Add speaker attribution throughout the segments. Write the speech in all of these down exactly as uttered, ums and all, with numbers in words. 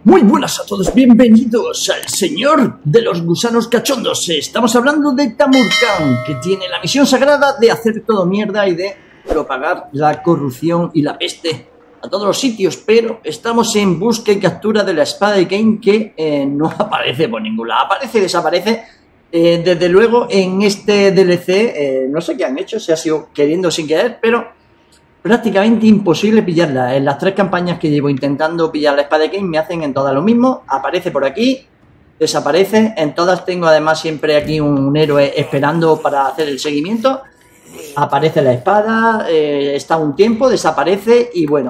Speaker 1: Muy buenas a todos, bienvenidos al Señor de los Gusanos Cachondos. Estamos hablando de Tamurkhan, que tiene la misión sagrada de hacer todo mierda y de propagar la corrupción y la peste a todos los sitios, pero estamos en busca y captura de la espada de Cain, que eh, no aparece por ningún lado, aparece y desaparece. Eh, desde luego en este D L C, eh, no sé qué han hecho, se ha sido queriendo sin querer, pero prácticamente imposible pillarla. En las tres campañas que llevo intentando pillar la espada de Cain me hacen en todas lo mismo. Aparece por aquí, desaparece. En todas tengo además siempre aquí un héroe esperando para hacer el seguimiento. Aparece la espada, eh, está un tiempo, desaparece y bueno.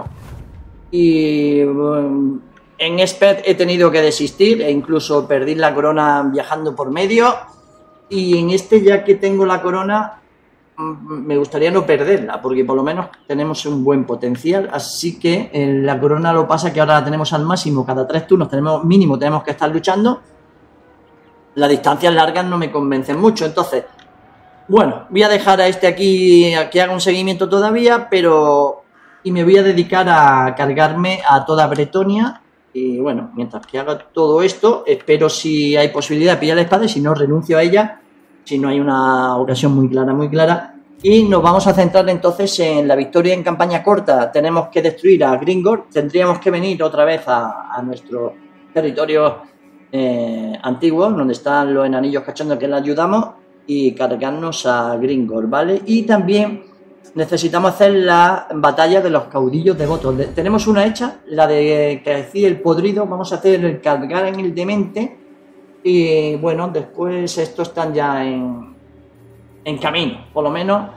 Speaker 1: Y um, en Expert he tenido que desistir e incluso perdí la corona viajando por medio. Y en este, ya que tengo la corona, me gustaría no perderla, porque por lo menos tenemos un buen potencial. Así que en la corona lo pasa que ahora la tenemos al máximo, cada tres turnos tenemos mínimo, tenemos que estar luchando. Las distancias largas no me convencen mucho, entonces bueno, voy a dejar a este aquí a que haga un seguimiento todavía, pero y me voy a dedicar a cargarme a toda Bretonia. Y bueno, mientras que haga todo esto, espero si hay posibilidad de pillar la espada y si no, renuncio a ella. Si no hay una ocasión muy clara, muy clara. Y nos vamos a centrar entonces en la victoria en campaña corta. Tenemos que destruir a Gringor. Tendríamos que venir otra vez a, a nuestro territorio eh, antiguo, donde están los enanillos cachondos que le ayudamos, y cargarnos a Gringor, ¿vale? Y también necesitamos hacer la batalla de los caudillos devotos. De, tenemos una hecha, la de que decía el podrido. Vamos a hacer el cargar en el demente. Y bueno, después estos están ya en, en camino, por lo menos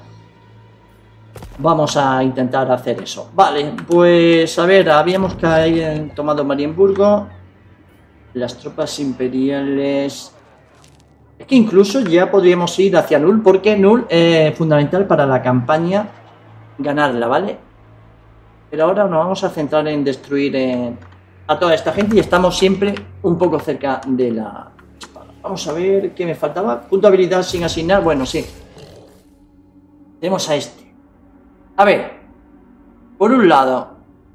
Speaker 1: vamos a intentar hacer eso. Vale, pues a ver, habíamos caído, tomado Marienburgo, las tropas imperiales. Es que incluso ya podríamos ir hacia Null, porque Null es fundamental para la campaña ganarla, ¿vale? Pero ahora nos vamos a centrar en destruir eh, a toda esta gente y estamos siempre un poco cerca de la... Vamos a ver qué me faltaba. Punto de habilidad sin asignar. Bueno, sí. Tenemos a este. A ver. Por un lado,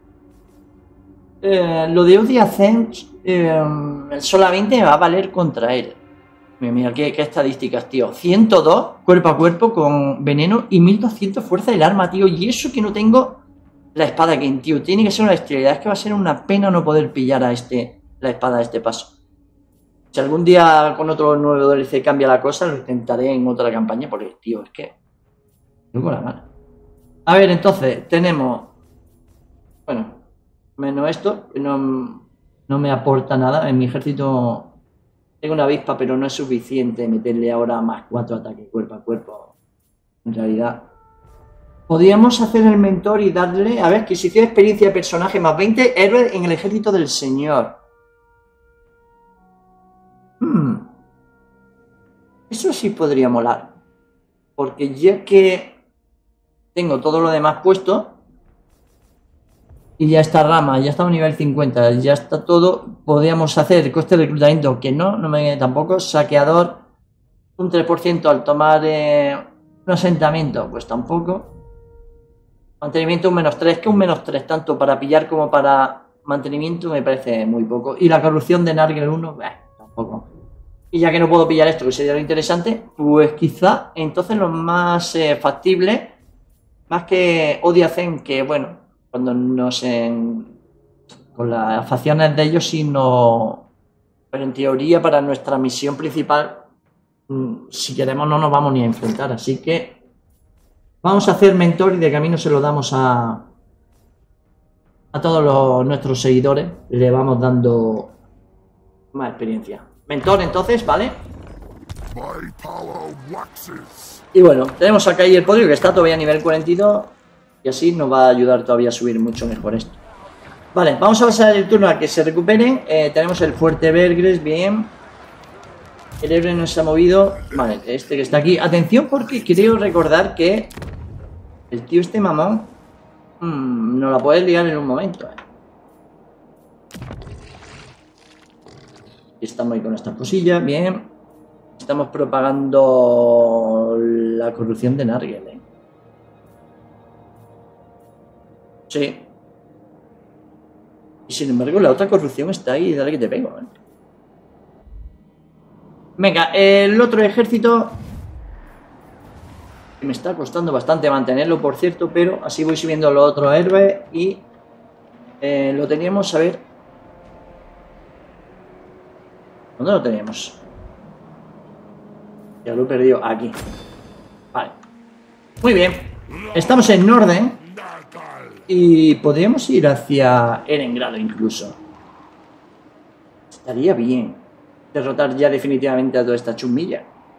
Speaker 1: eh, lo de Odiacent eh, solamente me va a valer contra él. Mira, mira qué, qué estadísticas, tío. ciento dos cuerpo a cuerpo con veneno y mil doscientos fuerza del arma, tío. Y eso que no tengo la espada Cain, tío. Tiene que ser una bestialidad. Es que va a ser una pena no poder pillar a este la espada a este paso. Si algún día con otro nuevo D L C cambia la cosa, lo intentaré en otra campaña, porque, tío, es que... tengo la mano. A ver, entonces, tenemos... bueno, menos esto, no, no me aporta nada. En mi ejército tengo una avispa, pero no es suficiente meterle ahora más cuatro ataques cuerpo a cuerpo. En realidad... podríamos hacer el mentor y darle... a ver, adquisición de experiencia de personaje más veinte, héroe en el ejército del señor. Hmm. Eso sí podría molar, porque ya que tengo todo lo demás puesto y ya esta rama, ya está a un nivel cincuenta, ya está todo, podríamos hacer coste de reclutamiento, que no, no me viene tampoco, saqueador, un tres por ciento al tomar eh, un asentamiento, pues tampoco, mantenimiento un menos tres, que un menos tres, tanto para pillar como para mantenimiento me parece muy poco, y la corrupción de Nargel uno, eh, tampoco. Y ya que no puedo pillar esto, que sería lo interesante, pues quizá entonces lo más eh, factible, más que Odiacent, que bueno, cuando nos en, con las facciones de ellos sí no... pero en teoría para nuestra misión principal, si queremos no nos vamos ni a enfrentar, así que vamos a hacer mentor y de camino se lo damos a a todos los, nuestros seguidores, le vamos dando más experiencia. Mentor entonces, ¿vale? Y bueno, tenemos acá ahí el podio que está todavía a nivel cuarenta y dos y así nos va a ayudar todavía a subir mucho mejor esto. Vale, vamos a pasar el turno a que se recuperen. Eh, tenemos el fuerte Vergres, bien. El héroe no se ha movido. Vale, este que está aquí. Atención porque creo recordar que el tío este mamón mmm, nos la puede liar en un momento. Eh. Estamos ahí con esta cosilla, bien. Estamos propagando la corrupción de Nargel, ¿eh? Sí. Sin embargo, la otra corrupción está ahí, dale que te pego, ¿eh? Venga, el otro ejército... Me está costando bastante mantenerlo, por cierto, pero así voy subiendo los otros héroes y... Eh, lo teníamos, a ver... ¿Dónde lo teníamos? Ya lo he perdido, aquí. Vale. Muy bien. Estamos en orden. Y podríamos ir hacia Erengrado incluso. Estaría bien derrotar ya definitivamente a toda esta chumilla.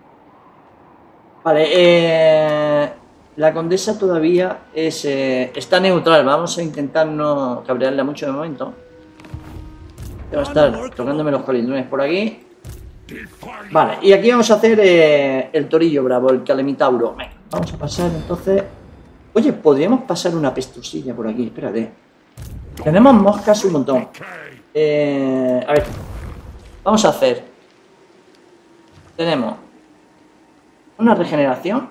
Speaker 1: Vale, eh, la condesa todavía es, eh, está neutral. Vamos a intentar no cabrearla mucho de momento. Va a estar tocándome los colindrones por aquí. Vale, y aquí vamos a hacer eh, el torillo bravo, el calemitauro. Venga, vamos a pasar entonces... Oye, podríamos pasar una pestosilla por aquí, espérate. Tenemos moscas un montón. Eh, a ver, vamos a hacer... Tenemos una regeneración.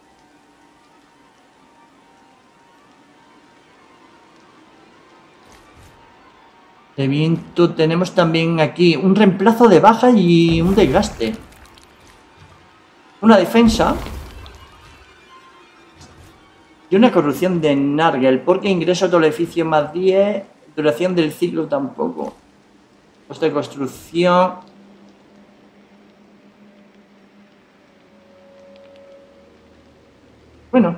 Speaker 1: De viento tenemos también aquí un reemplazo de baja y un desgaste. Una defensa. Y una corrupción de Nargel, porque ingreso todo el edificio más diez, duración del ciclo tampoco. Coste de construcción. Bueno.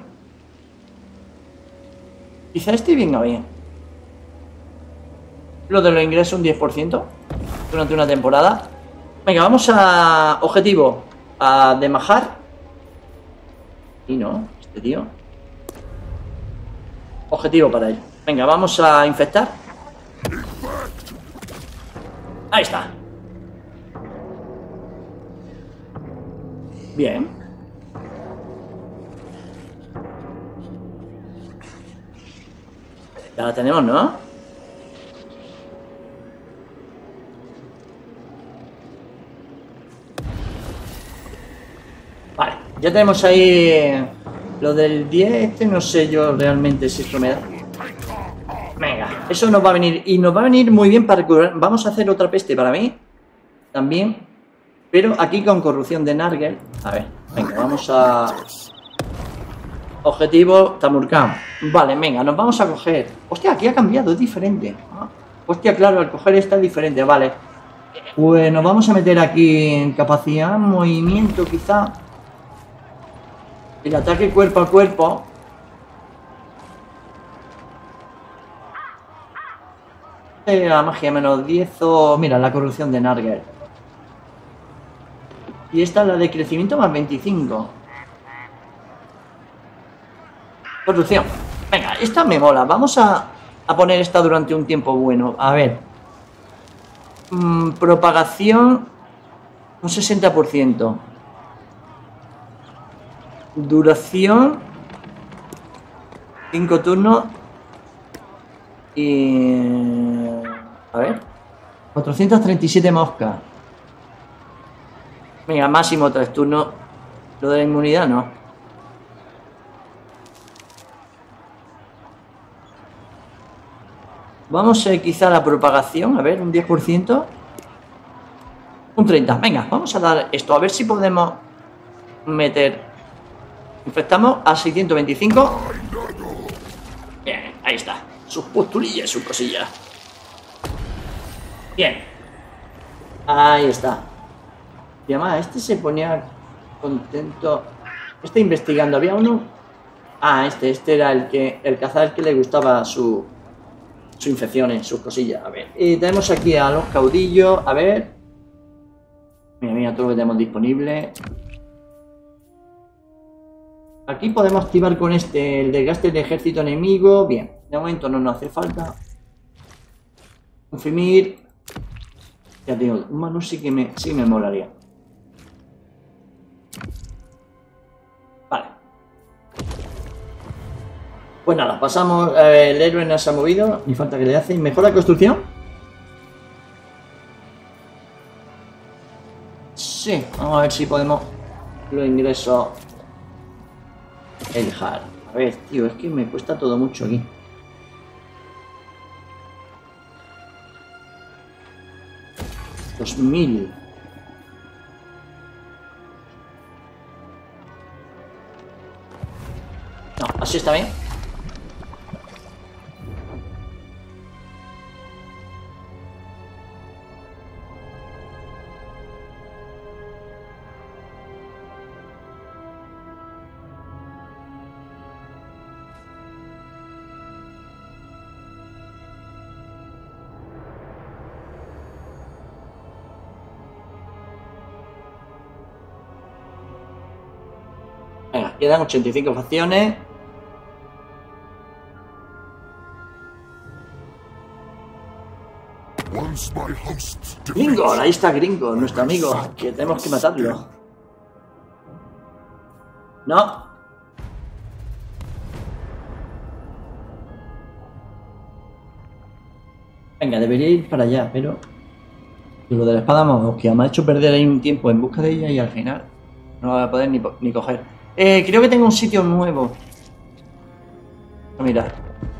Speaker 1: Quizá este venga bien. Lo de los ingresos un diez por ciento durante una temporada. Venga, vamos a... Objetivo. A demajar. Y no, este tío. Objetivo para él. Venga, vamos a infectar. Ahí está. Bien. Ya la tenemos, ¿no? Vale, ya tenemos ahí... Lo del diez, este no sé yo realmente si esto me da. Venga, eso nos va a venir. Y nos va a venir muy bien para curar. Vamos a hacer otra peste para mí. También. Pero aquí con corrupción de Nargel. A ver, venga, vamos a... Objetivo Tamurkhan. Vale, venga, nos vamos a coger. Hostia, aquí ha cambiado, es diferente. Hostia, claro, al coger esta es diferente, vale. Pues nos vamos a meter aquí en capacidad, movimiento quizá. El ataque cuerpo a cuerpo. Eh, la magia menos diez o... Mira, la corrupción de Nargel. Y esta es la de crecimiento más veinticinco. Corrupción. Venga, esta me mola. Vamos a, a poner esta durante un tiempo bueno. A ver. Mm, propagación. Un sesenta por ciento. Duración. cinco turnos. Y... A ver. cuatrocientas treinta y siete moscas. Venga, máximo tres turnos. Lo de la inmunidad no. Vamos a eh, quizá la propagación. A ver, un diez por ciento. Un treinta. Venga, vamos a dar esto. A ver si podemos meter. Infectamos a seiscientos veinticinco. Bien, ahí está. Sus postulillas, sus cosillas. Bien. Ahí está. Y además, este se ponía contento. Este investigando. Había uno. Ah, este, este era el que. El cazador que le gustaba su. Sus infecciones, sus cosillas. A ver. Y tenemos aquí a los caudillos. A ver. Mira, mira todo lo que tenemos disponible. Aquí podemos activar con este el desgaste del ejército enemigo. Bien. De momento no nos hace falta. Confirmir. Ya tengo. Un mano sí que me, sí me molaría. Vale. Pues nada, pasamos. Eh, el héroe no se ha movido. Ni falta que le hace. ¿Mejora construcción? Sí. Vamos a ver si podemos. Lo ingreso. El hard. A ver, tío, es que me cuesta todo mucho aquí. dos mil. No, así está bien. Venga, quedan ochenta y cinco facciones. Gringor, ahí está Gringor, nuestro amigo, que tenemos que matarlo. No. Venga, debería ir para allá, pero... Lo de la espada que me ha hecho perder ahí un tiempo en busca de ella y al final no la voy a poder ni, ni coger. Eh, creo que tengo un sitio nuevo. Mira.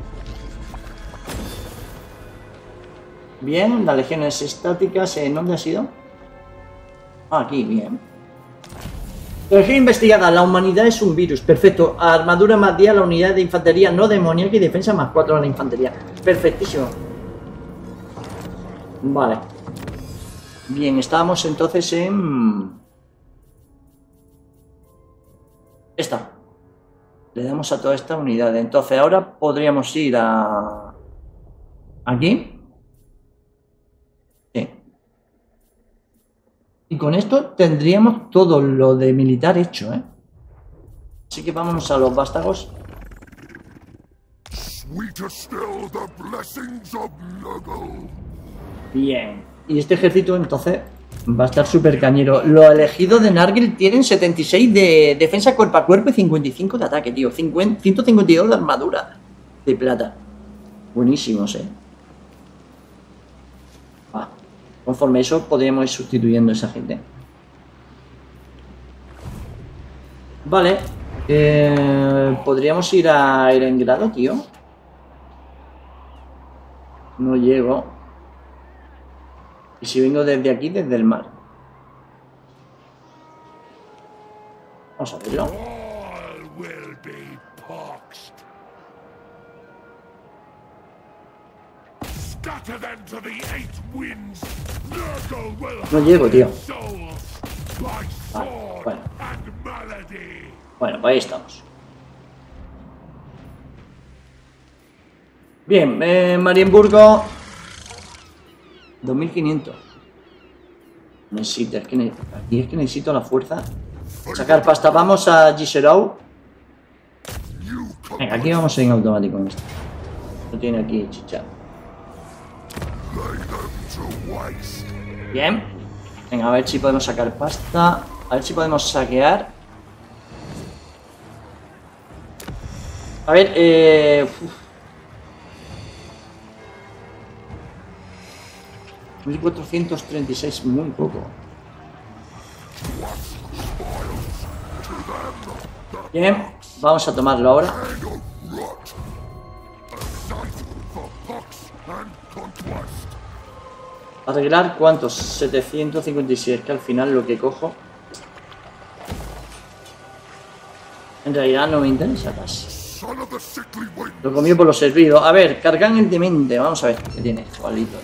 Speaker 1: Bien, las legiones estáticas. ¿En dónde ha sido? Ah, aquí, bien. Región investigada. La humanidad es un virus. Perfecto. Armadura más diez a la unidad de infantería no demoníaca y defensa más cuatro a la infantería. Perfectísimo. Vale. Bien, estábamos entonces en... Esta. Le damos a toda esta unidad. Entonces ahora podríamos ir a... Aquí. Sí. Y con esto tendríamos todo lo de militar hecho, ¿eh? Así que vámonos a los vástagos. Bien. Y este ejército entonces va a estar súper cañero. Los elegidos de Nargil tienen setenta y seis de defensa cuerpo a cuerpo y cincuenta y cinco de ataque, tío. cincuenta, ciento cincuenta y dos de armadura de plata. Buenísimos, eh. Ah, conforme eso podríamos ir sustituyendo a esa gente. Vale. Eh, podríamos ir a Erengrado, tío. No llego. ¿Y si vengo desde aquí, desde el mar? Vamos a verlo. No llego, tío. Vale, bueno. Bueno, pues ahí estamos. Bien, eh, Marienburgo. dos mil quinientos. Necesito, es que ne aquí es que necesito la fuerza. Sacar pasta. Vamos a Gisherau. Venga, aquí vamos en automático con esto. No tiene aquí chicha. Bien. Venga, a ver si podemos sacar pasta. A ver si podemos saquear. A ver, eh... Uf. mil cuatrocientos treinta y seis, muy poco. Bien, vamos a tomarlo ahora. Arreglar cuántos, setecientos cincuenta y seis, que al final lo que cojo en realidad no me interesa casi. Lo comió por lo servido. A ver, cargan el demente, vamos a ver qué tiene, igualito.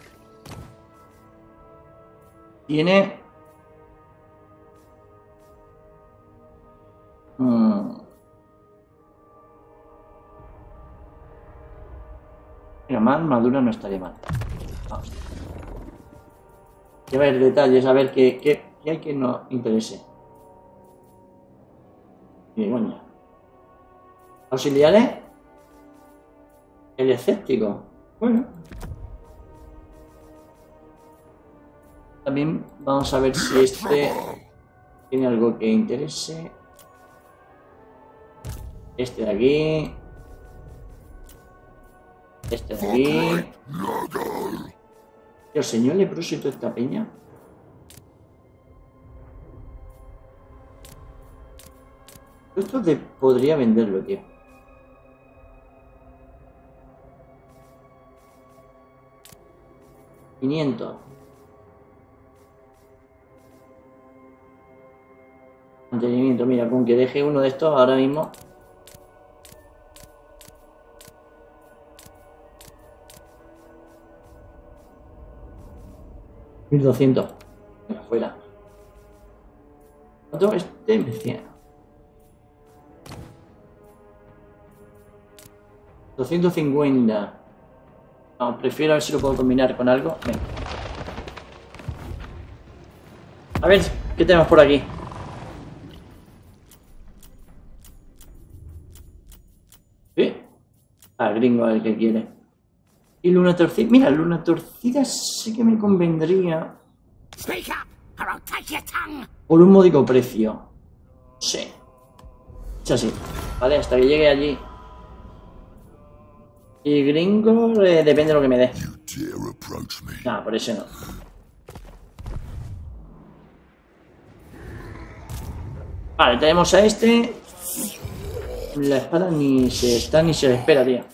Speaker 1: Tiene... Hmm. Mira, más armadura no estaría mal. Vamos. Hay que ver detalles, a ver qué, qué, qué hay que nos interese. Y coño. Auxiliares. El escéptico. Bueno. También vamos a ver si este tiene algo que interese. Este de aquí. Este de aquí. El señor leproso y toda esta peña. Esto te podría venderlo, tío. quinientos. Mantenimiento, mira, con que deje uno de estos ahora mismo. mil doscientos. Venga, fuera. ¿Cuánto este? Me decía. doscientos cincuenta. No, prefiero a ver si lo puedo combinar con algo. Venga. A ver, ¿qué tenemos por aquí? ¿Sí? Ah, gringo el que quiere. Y luna torcida. Mira, luna torcida sí que me convendría. Por un módico precio. Sí. Es así. Vale, hasta que llegue allí. Y gringo eh, depende de lo que me dé. No, por eso no. Vale, tenemos a este. La espada ni se está ni se le espera, tío.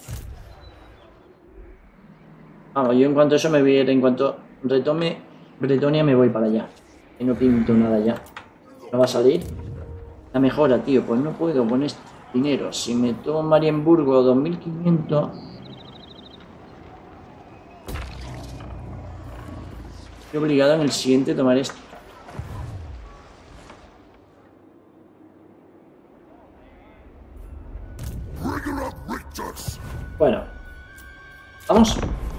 Speaker 1: Vamos, yo en cuanto a eso me voy a ir, en cuanto retome Bretonia me voy para allá. Y no pinto nada ya. ¿No va a salir? La mejora, tío, pues no puedo poner este dinero. Si me tomo Marienburgo dos mil quinientos... Estoy obligado en el siguiente a tomar esto. Bueno. Vamos.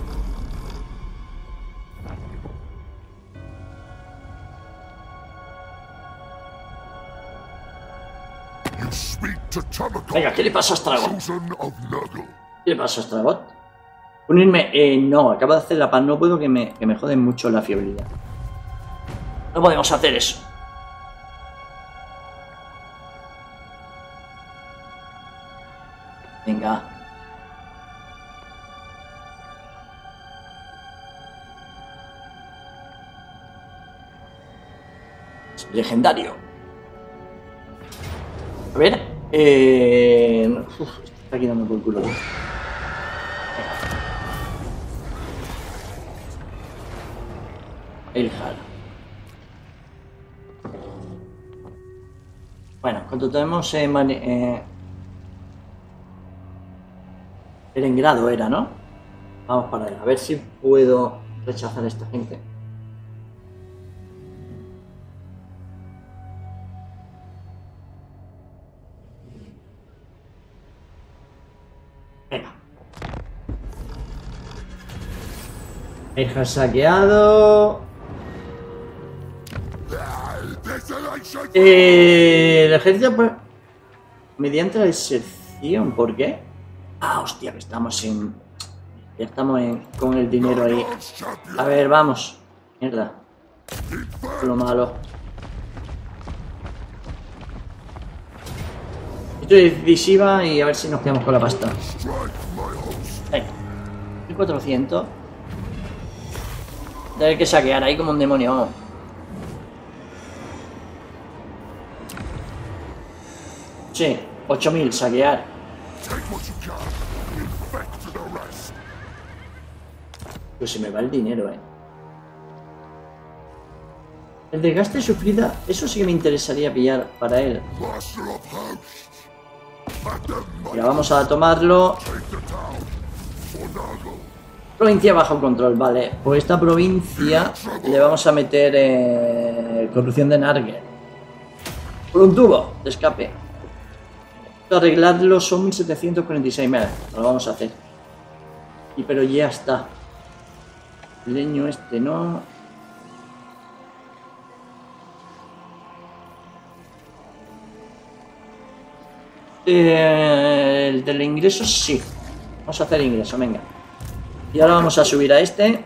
Speaker 1: Venga, ¿qué le pasa a Stragot? ¿Qué le pasa a Stragot? Unirme, eh, no, acabo de hacer la paz, no puedo que me, que me joden mucho la fiabilidad. No podemos hacer eso. Venga. Es legendario. A ver, eh... Uf, está quedando por el culo. Elhar. Bueno, cuando tenemos eh, eh, Erengrado era, ¿no? Vamos para allá, a ver si puedo rechazar a esta gente. Venga. Elhar saqueado. Eh, el ejército, pues, mediante la deserción, ¿por qué? Ah, hostia, que estamos en... Ya estamos en, con el dinero ahí. A ver, vamos. Mierda. Lo malo. Esto es decisiva y a ver si nos quedamos con la pasta. Venga. mil cuatrocientos. Tener que saquear ahí como un demonio, vamos. Sí, ocho mil, saquear. Pues se me va el dinero, eh. El desgaste sufrida, eso sí que me interesaría pillar para él. Ya vamos a tomarlo. Provincia bajo control, vale. Pues esta provincia le vamos a meter eh, corrupción de Narger. Por un tubo de escape. Arreglarlo son mil setecientos cuarenta y seis. Mira, lo vamos a hacer. Y pero ya está. El leño este no. Eh, el del ingreso sí. Vamos a hacer ingreso, venga. Y ahora vamos a subir a este.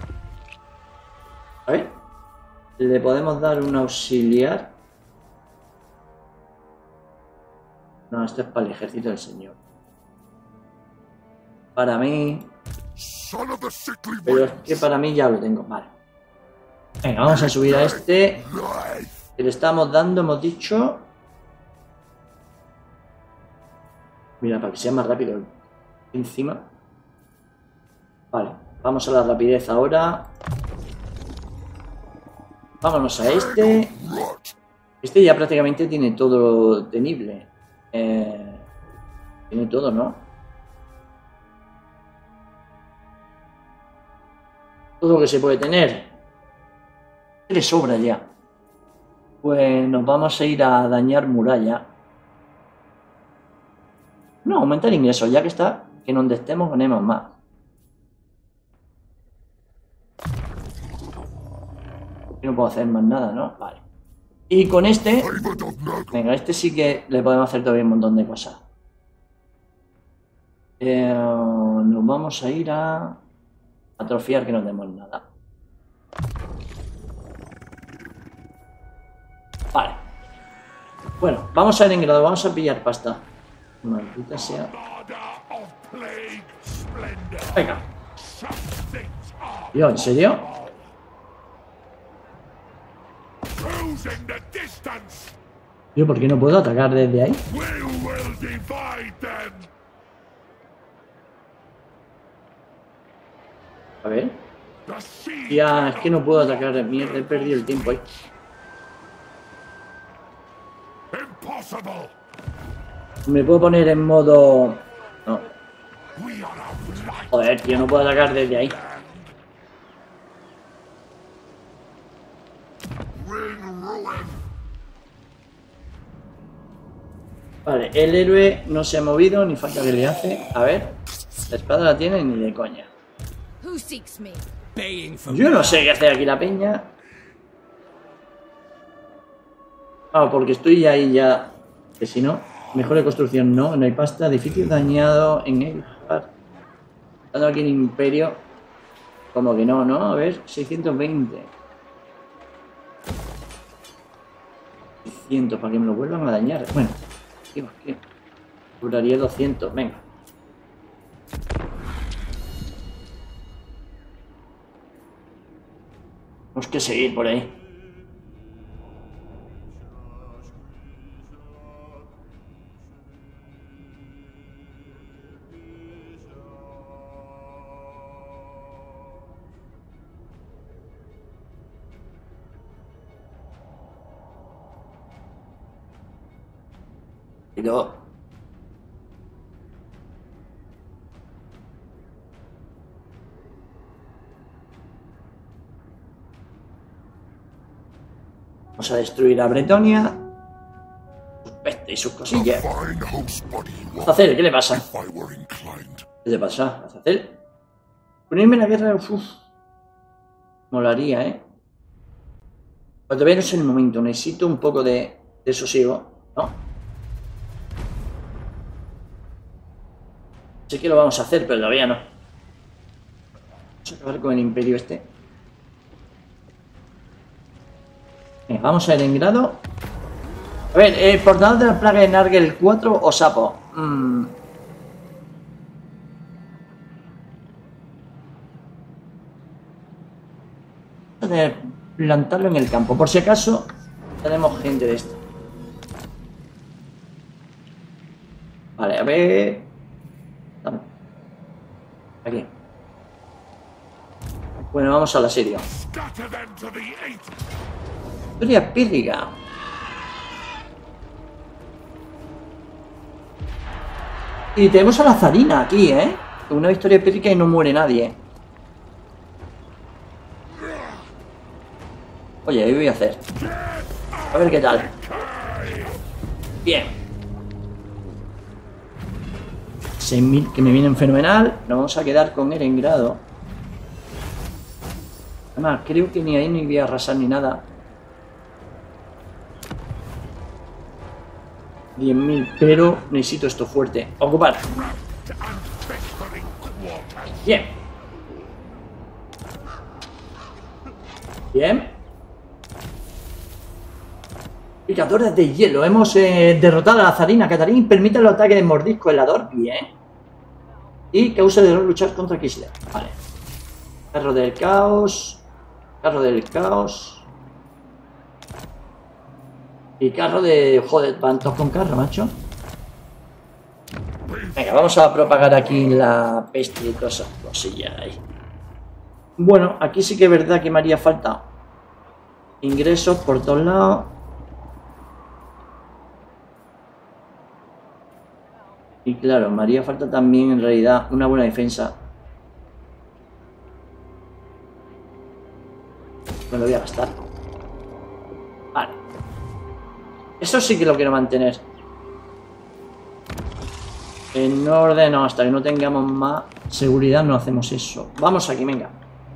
Speaker 1: A ver. Le podemos dar un auxiliar. No, esto es para el ejército del señor. Para mí... Pero es que para mí ya lo tengo. Vale. Venga, vamos a subir a este. Que le estamos dando, hemos dicho... Mira, para que sea más rápido. Encima. Vale, vamos a la rapidez ahora. Vámonos a este. Este ya prácticamente tiene todo tenible. Eh, tiene todo, ¿no? Todo lo que se puede tener. Le sobra ya. Pues nos vamos a ir a dañar muralla. No, aumentar ingresos, ya que está, que donde estemos ganemos más. No puedo hacer más nada, ¿no? Vale. Y con este... Venga, este sí que le podemos hacer todavía un montón de cosas. Eh, nos vamos a ir a... atrofiar que no tenemos nada. Vale. Bueno, vamos a ir en grado, vamos a pillar pasta. Maldita sea. Venga. Tío, ¿en serio? Tío, ¿por qué no puedo atacar desde ahí? A ver. Ya, es que no puedo atacar. Mierda, he perdido el tiempo ahí. Me puedo poner en modo... No. Joder, tío, no puedo atacar desde ahí. Vale, el héroe no se ha movido, ni falta que le hace. A ver, la espada la tiene ni de coña. Yo no sé qué hace aquí la peña. Ah, porque estoy ahí ya. Que si no, mejor de construcción no, no hay pasta. Edificio dañado en el... Estando aquí en Imperio. Como que no, ¿no? A ver, seiscientos veinte. seiscientos para que me lo vuelvan a dañar. Bueno, tío, es que duraría doscientos, venga. Tenemos que seguir por ahí. Pero... vamos a destruir a Bretonia. Sus pestes y sus cosillas. Azazel, ¿qué le pasa? ¿Qué le pasa, Azazel? Unirme en la guerra... Uf. Molaría, ¿eh? Pero todavía no es el momento. Necesito un poco de, de sosiego, ¿no? Sé que lo vamos a hacer, pero todavía no. Vamos a acabar con el imperio este. Venga, vamos a ir en grado. A ver, eh, portador de la plaga de Nargel cuatro o sapo. Mm. Vamos a plantarlo en el campo. Por si acaso tenemos gente de esto. Vale, a ver. Aquí. Bueno, vamos al asedio. Historia pírriga. Y tenemos a la zarina aquí, ¿eh? Una victoria pírrica y no muere nadie. Oye, ¿qué voy a hacer? A ver qué tal. Bien. seis mil que me vienen fenomenal. Nos vamos a quedar con él en grado. Además, creo que ni ahí ni voy a arrasar ni nada. diez mil, pero necesito esto fuerte. Ocupar. Bien. Bien. Picadores de hielo. Hemos eh, derrotado a la zarina. Catarín permite el ataque de mordisco helador. Bien. Y causa de no luchar contra Kislev. Vale. Carro del caos. Carro del caos. Y carro de... Joder, van todos con carro, macho. Venga, vamos a propagar aquí la peste y todas esas cosillas ahí. Bueno, aquí sí que es verdad que me haría falta ingresos por todos lados. Y claro, me haría falta también en realidad una buena defensa. Me lo voy a gastar. Vale. Eso sí que lo quiero mantener. En orden, no, hasta que no tengamos más seguridad no hacemos eso. Vamos aquí, venga.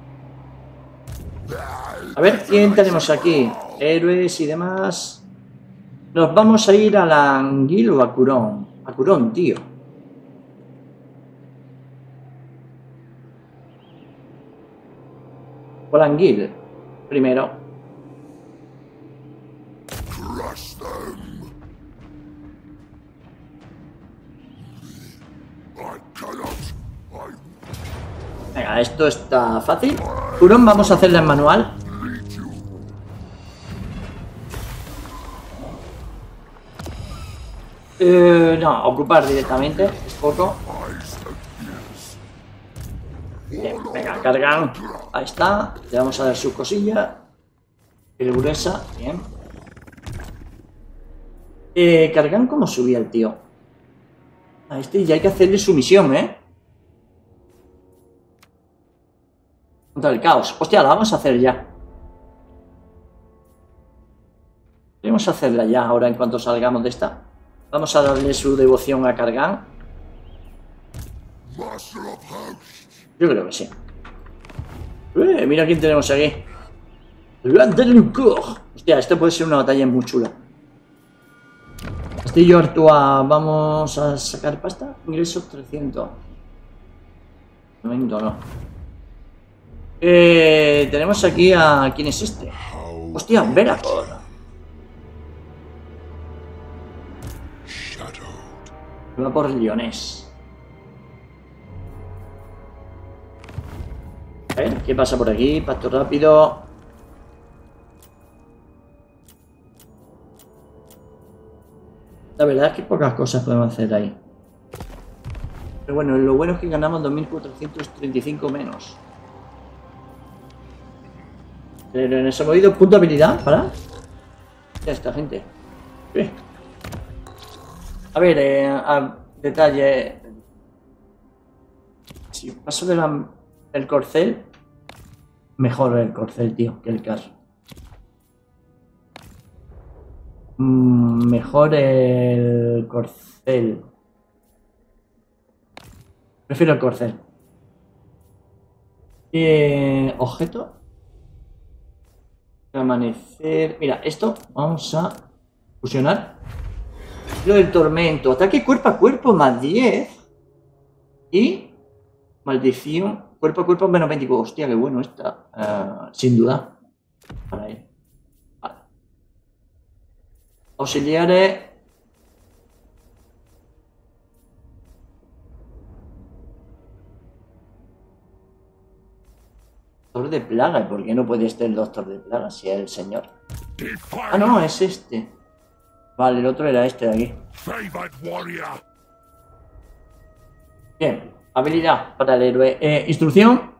Speaker 1: A ver quién tenemos aquí. Héroes y demás. Nos vamos a ir a la Anguil o a Curón. A Curón, tío. O la Anguil. Primero. Venga, esto está fácil. Curón, vamos a hacerla en manual. Eh, no, ocupar directamente. Es poco. Bien, venga, cargan. Ahí está. Le vamos a dar su cosilla. El gruesa. Bien. Eh, cargan como subía el tío. A este ya hay que hacerle su misión, ¿eh? Contra el caos. Hostia, la vamos a hacer ya. Vamos a hacerla ya ahora en cuanto salgamos de esta. Vamos a darle su devoción a Kargan. Yo creo que sí. Eh, mira quién tenemos aquí. Hostia, esto puede ser una batalla muy chula. Castillo Artois. Vamos a sacar pasta. Ingresos trescientos. Momento, no. Eh, tenemos aquí a... ¿Quién es este? Hostia, Veracor. Va por Lyonés. A ver, ¿qué pasa por aquí? Pacto rápido. La verdad es que pocas cosas podemos hacer ahí. Pero bueno, lo bueno es que ganamos dos mil cuatrocientos treinta y cinco menos. Pero en ese movido, punto de habilidad para... Ya está, gente. Sí. A ver, eh, a detalle. Si paso de la, el corcel, mejor el corcel, tío, que el carro. Mm, mejor el corcel. Prefiero el corcel. Eh, objeto. Amanecer. Mira, esto vamos a fusionar. Lo del tormento. Ataque cuerpo a cuerpo más diez. Y maldición. Cuerpo a cuerpo menos veinticuatro. Hostia, qué bueno está. Uh, sin duda. Para él. Vale. Auxiliares. Doctor de plaga. ¿Y por qué no puede estar el doctor de plaga si es el señor? Ah, no, es este. Vale, el otro era este de aquí. Bien, habilidad para el héroe. Eh, instrucción.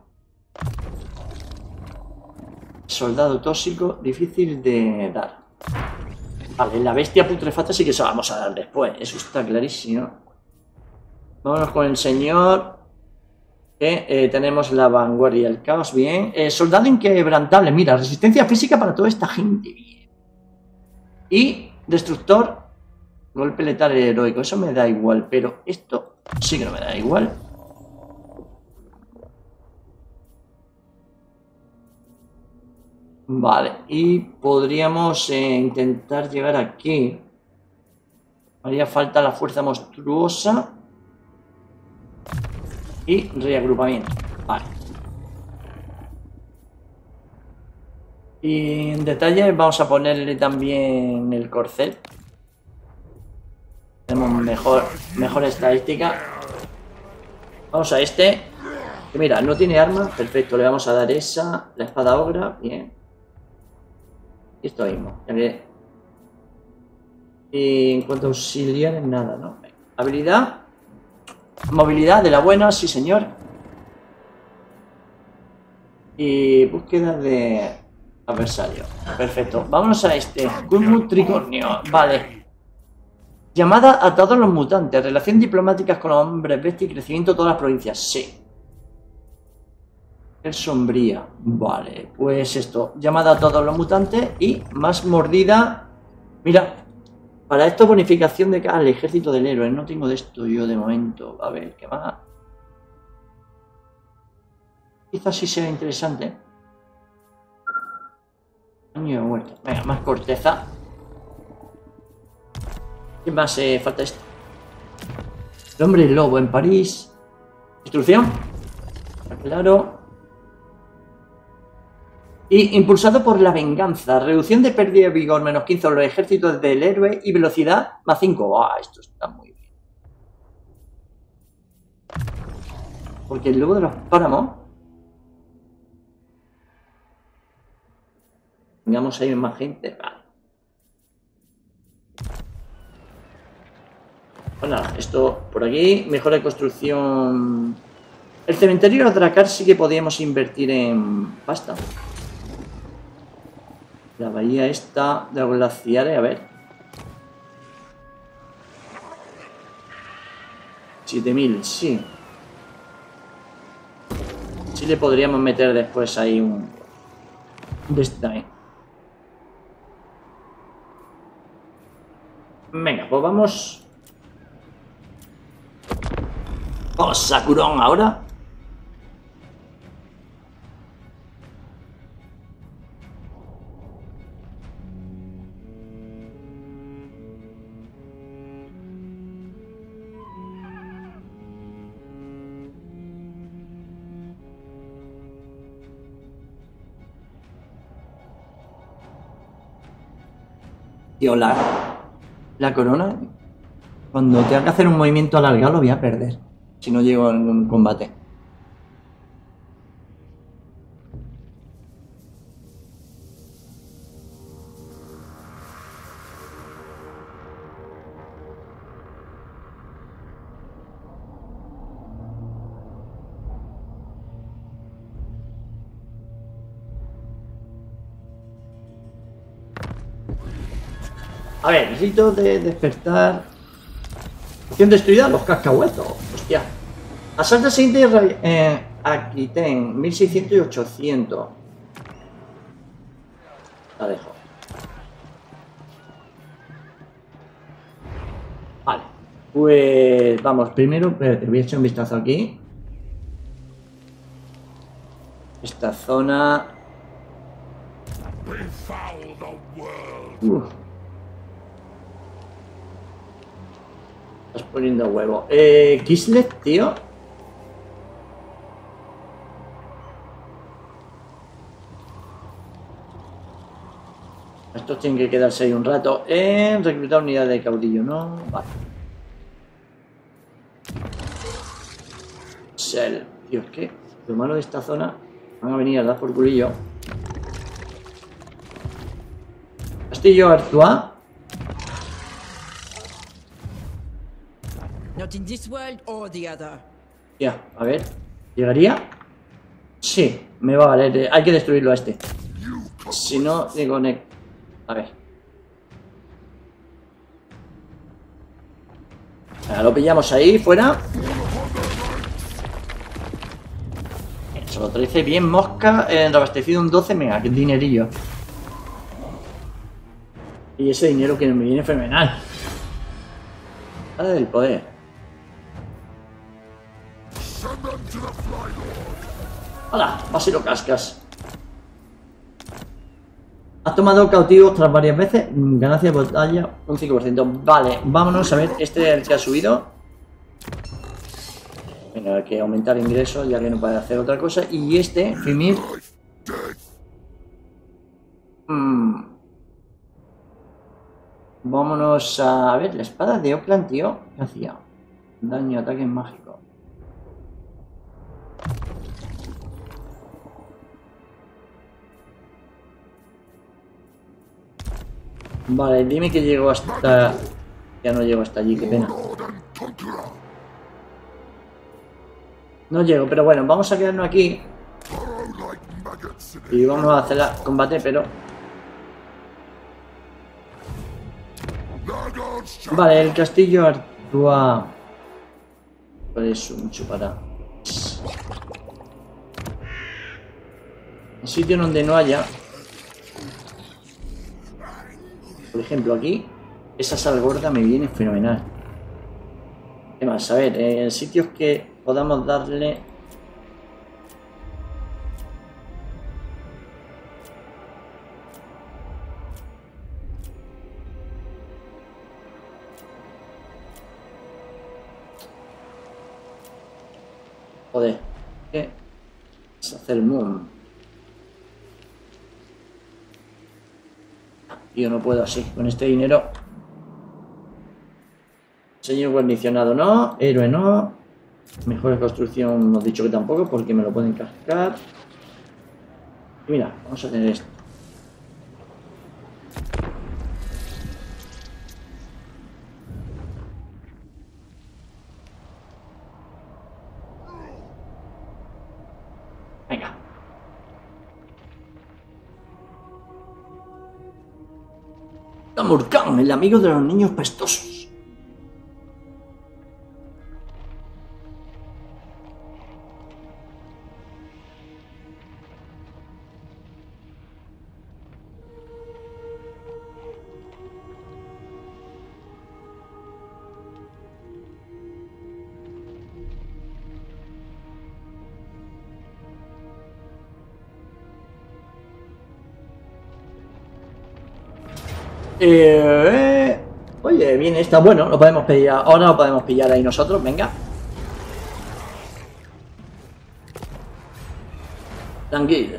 Speaker 1: Soldado tóxico, difícil de dar. Vale, la bestia putrefacta sí que se la vamos a dar después. Eso está clarísimo. Vámonos con el señor. Que eh, tenemos la vanguardia del caos. Bien. Eh, soldado inquebrantable. Mira, resistencia física para toda esta gente. Bien. Y... Destructor, golpe letal heroico, eso me da igual, pero esto sí que no me da igual. Vale, y podríamos eh, intentar llegar aquí. Haría falta la fuerza monstruosa y reagrupamiento. Vale. Y en detalle vamos a ponerle también el corcel. Tenemos mejor, mejor estadística. Vamos a este. Que mira, no tiene arma. Perfecto, le vamos a dar esa. La espada ogra. Bien. Y esto mismo. Y en cuanto a auxiliares, nada, ¿no? Habilidad. Movilidad de la buena, sí señor. Y búsqueda de... adversario. Perfecto. Vámonos a este. Gulmut Tricornio. Vale. Llamada a todos los mutantes. Relación diplomáticas con los hombres bestia y crecimiento de todas las provincias. Sí. El sombría. Vale, pues esto. Llamada a todos los mutantes y más mordida. Mira, para esto bonificación de al ejército del héroe. No tengo de esto yo de momento. A ver, ¿qué más? Quizás sí sea interesante. Año de muerte. Venga, más corteza. ¿Qué más eh, falta esto? El hombre lobo en París. Instrucción. Claro. Y impulsado por la venganza. Reducción de pérdida de vigor menos quince en los ejércitos del héroe y velocidad más cinco. Ah, esto está muy bien. Porque el lobo de los páramos. Tengamos ahí más gente. Vale. Pues nada, esto por aquí. Mejora de construcción. El cementerio de Drakkar sí que podíamos invertir en pasta. La bahía esta de los glaciares, a ver. siete mil, sí. Sí le podríamos meter después ahí un... de esta, ¿eh? Venga, pues vamos. Vamos, Sakurón, ahora. Tío, la, la corona, cuando tenga que hacer un movimiento alargado, lo voy a perder. Si no llego a ningún combate. A ver, necesito de despertar. Opción destruida, los cascahuesos. Hostia. Asalto siguiente eh, Aquitaine, mil seiscientos y ochocientos. La dejo. Vale. Pues vamos, primero, espérate, voy a echar un vistazo aquí. Esta zona. Uf. Estás poniendo huevo. Eh, Kislev, tío. Estos tienen que quedarse ahí un rato. Eh, reclutar unidad de caudillo, ¿no? Vale. Shell. Tío, es que los malos de esta zona van a venir a dar por culillo. Castillo Artois.
Speaker 2: Not in this world or the other.
Speaker 1: Ya, a ver. ¿Llegaría? Sí, me va a valer. Hay que destruirlo a este. Si no, digo, ne... A ver. Ahora lo pillamos ahí, fuera. Bien, solo trece, bien, mosca. Eh, reabastecido un doce, mega, qué dinerillo. Y ese dinero que me viene fenomenal. Nada del poder. ¡Hala! Vas y lo cascas. Has tomado cautivos tras varias veces. Ganancia de batalla un cinco por ciento. Vale, vámonos a ver. Este es el que ha subido. Venga, hay que aumentar ingresos ya que no puede hacer otra cosa. Y este, Fimir. Hmm. Vámonos a, a ver. La espada de Oakland, tío. ¿Qué hacía? Daño, ataque mágico. Vale, dime que llego hasta... Ya no llego hasta allí, qué pena. No llego, pero bueno, vamos a quedarnos aquí. Y vamos a hacer el combate, pero... Vale, el castillo actúa por eso mucho para un sitio donde no haya, por ejemplo aquí, esa sal gorda me viene fenomenal. ¿Qué más? A ver, en sitios que podamos darle... Joder, ¿qué es hacer moon? Yo no puedo así, con este dinero. Señor guarnicionado no, héroe no. Mejor construcción hemos dicho que tampoco, porque me lo pueden cascar. Y mira, vamos a tener esto. Venga. Tamurkhan, el amigo de los niños pestosos. Eh, oye, bien, está bueno, lo podemos pedir ahora, lo podemos pillar ahí nosotros, venga. Tranquilo.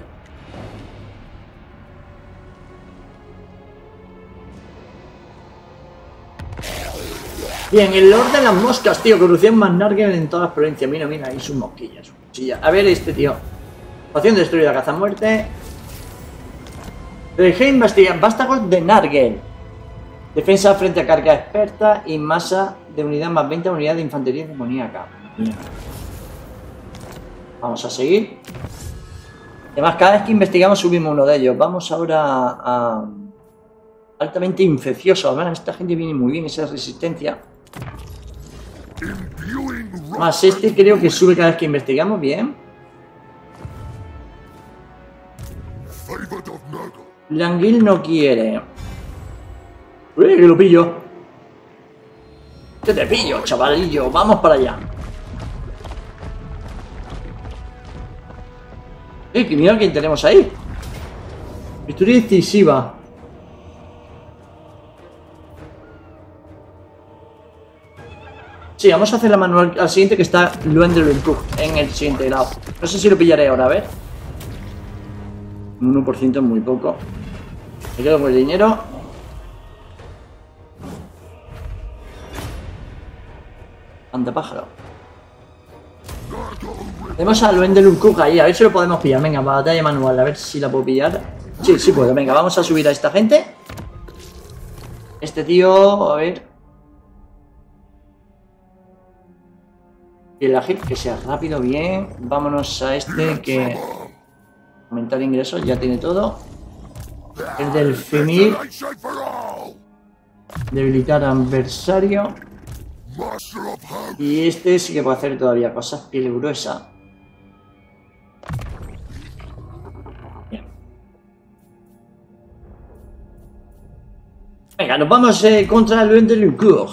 Speaker 1: Bien, el Lord de las Moscas, tío, corrupción más Nargel en todas las provincias. Mira, mira, ahí sus mosquillas, su cuchilla. A ver este tío. Poción destruida, caza muerte. Dejé investigar vástagos de Nargel. Defensa frente a carga experta y masa de unidad más veinte unidades de infantería demoníaca. Bien. Vamos a seguir. Además, cada vez que investigamos subimos uno de ellos. Vamos ahora a... altamente infeccioso. Bueno, esta gente viene muy bien, esa resistencia. Más este creo que sube cada vez que investigamos. Bien. Langil no quiere. Uy, que lo pillo. Que te pillo, chavalillo. Vamos para allá. Eh, que mira quién tenemos ahí. Historia decisiva. Sí, vamos a hacer la manual al siguiente, que está Luendelunkuk en el siguiente lado. No sé si lo pillaré ahora, a ver. Un uno por ciento es muy poco. Me quedo con el dinero. Anda, pájaro. Tenemos a Luendelunkuk ahí, a ver si lo podemos pillar. Venga, batalla manual, a ver si la puedo pillar. Sí, sí puedo. Venga, vamos a subir a esta gente. Este tío, a ver. Que la gente que sea rápido, bien. Vámonos a este que... aumentar ingresos, ya tiene todo. El del Femir. Debilitar adversario. Y este sí que puede hacer todavía cosas. Piel gruesa. Bien. Venga, nos vamos eh, contra el Luendelunkuk.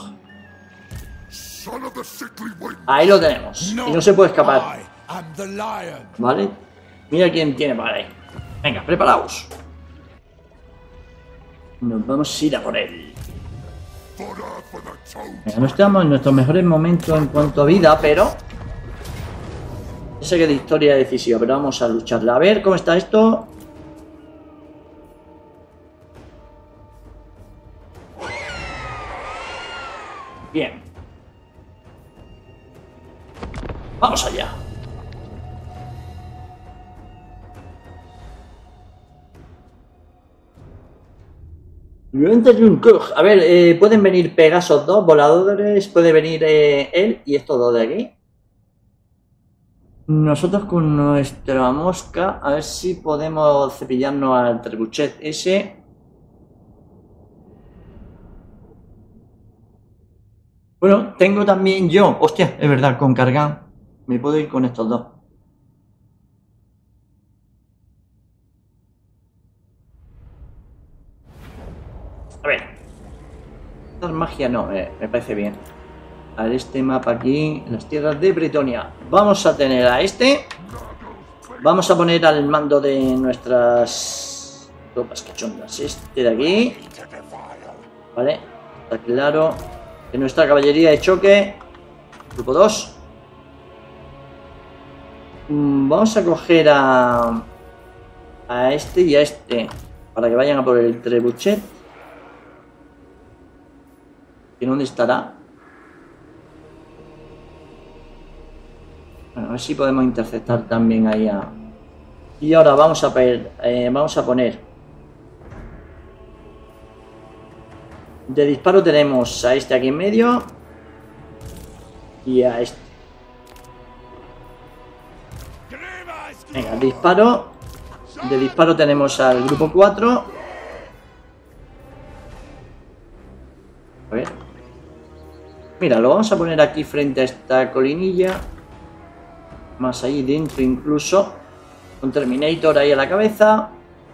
Speaker 1: Ahí lo tenemos. Y no se puede escapar. Vale. Mira quién tiene para ahí. Venga, preparaos. Nos vamos a ir a por él. Venga, no estamos en nuestros mejores momentos en cuanto a vida, pero... yo sé que de historia decisiva, pero vamos a lucharla. A ver cómo está esto. Bien. Vamos allá. Luendelunkuk. A ver, eh, pueden venir Pegasos dos, voladores, puede venir eh, él y estos dos de aquí. Nosotros con nuestra mosca, a ver si podemos cepillarnos al trebuchet ese. Bueno, tengo también yo... Hostia, es verdad, con Kargan. Me puedo ir con estos dos. A ver. Hacer magia no, eh, me parece bien. A ver, este mapa aquí, las tierras de Bretonia. Vamos a tener a este. Vamos a poner al mando de nuestras tropas cachondas. Este de aquí. Vale, está claro. De nuestra caballería de choque. Grupo dos. Vamos a coger a... a este y a este. Para que vayan a por el trebuchet. ¿Y dónde estará? Bueno, a ver si podemos interceptar también ahí a... Y ahora vamos a, ver, eh, vamos a poner... De disparo tenemos a este aquí en medio. Y a este. Venga, disparo. De disparo tenemos al grupo cuatro. A ver. Mira, lo vamos a poner aquí frente a esta colinilla. Más ahí dentro incluso. Un Terminator ahí a la cabeza.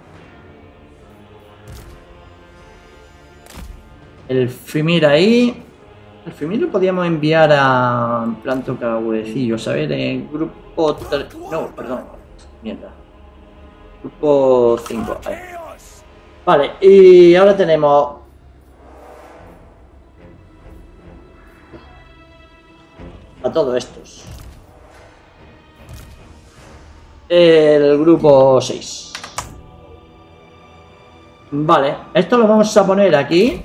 Speaker 1: El Fimir ahí. El Fimir lo podíamos enviar a... En plan tocahuecillos. A ver, en grupo... tres... No, perdón. Mierda. Grupo cinco. Ahí. Vale, y ahora tenemos... A todos estos. El grupo seis. Vale, esto lo vamos a poner aquí.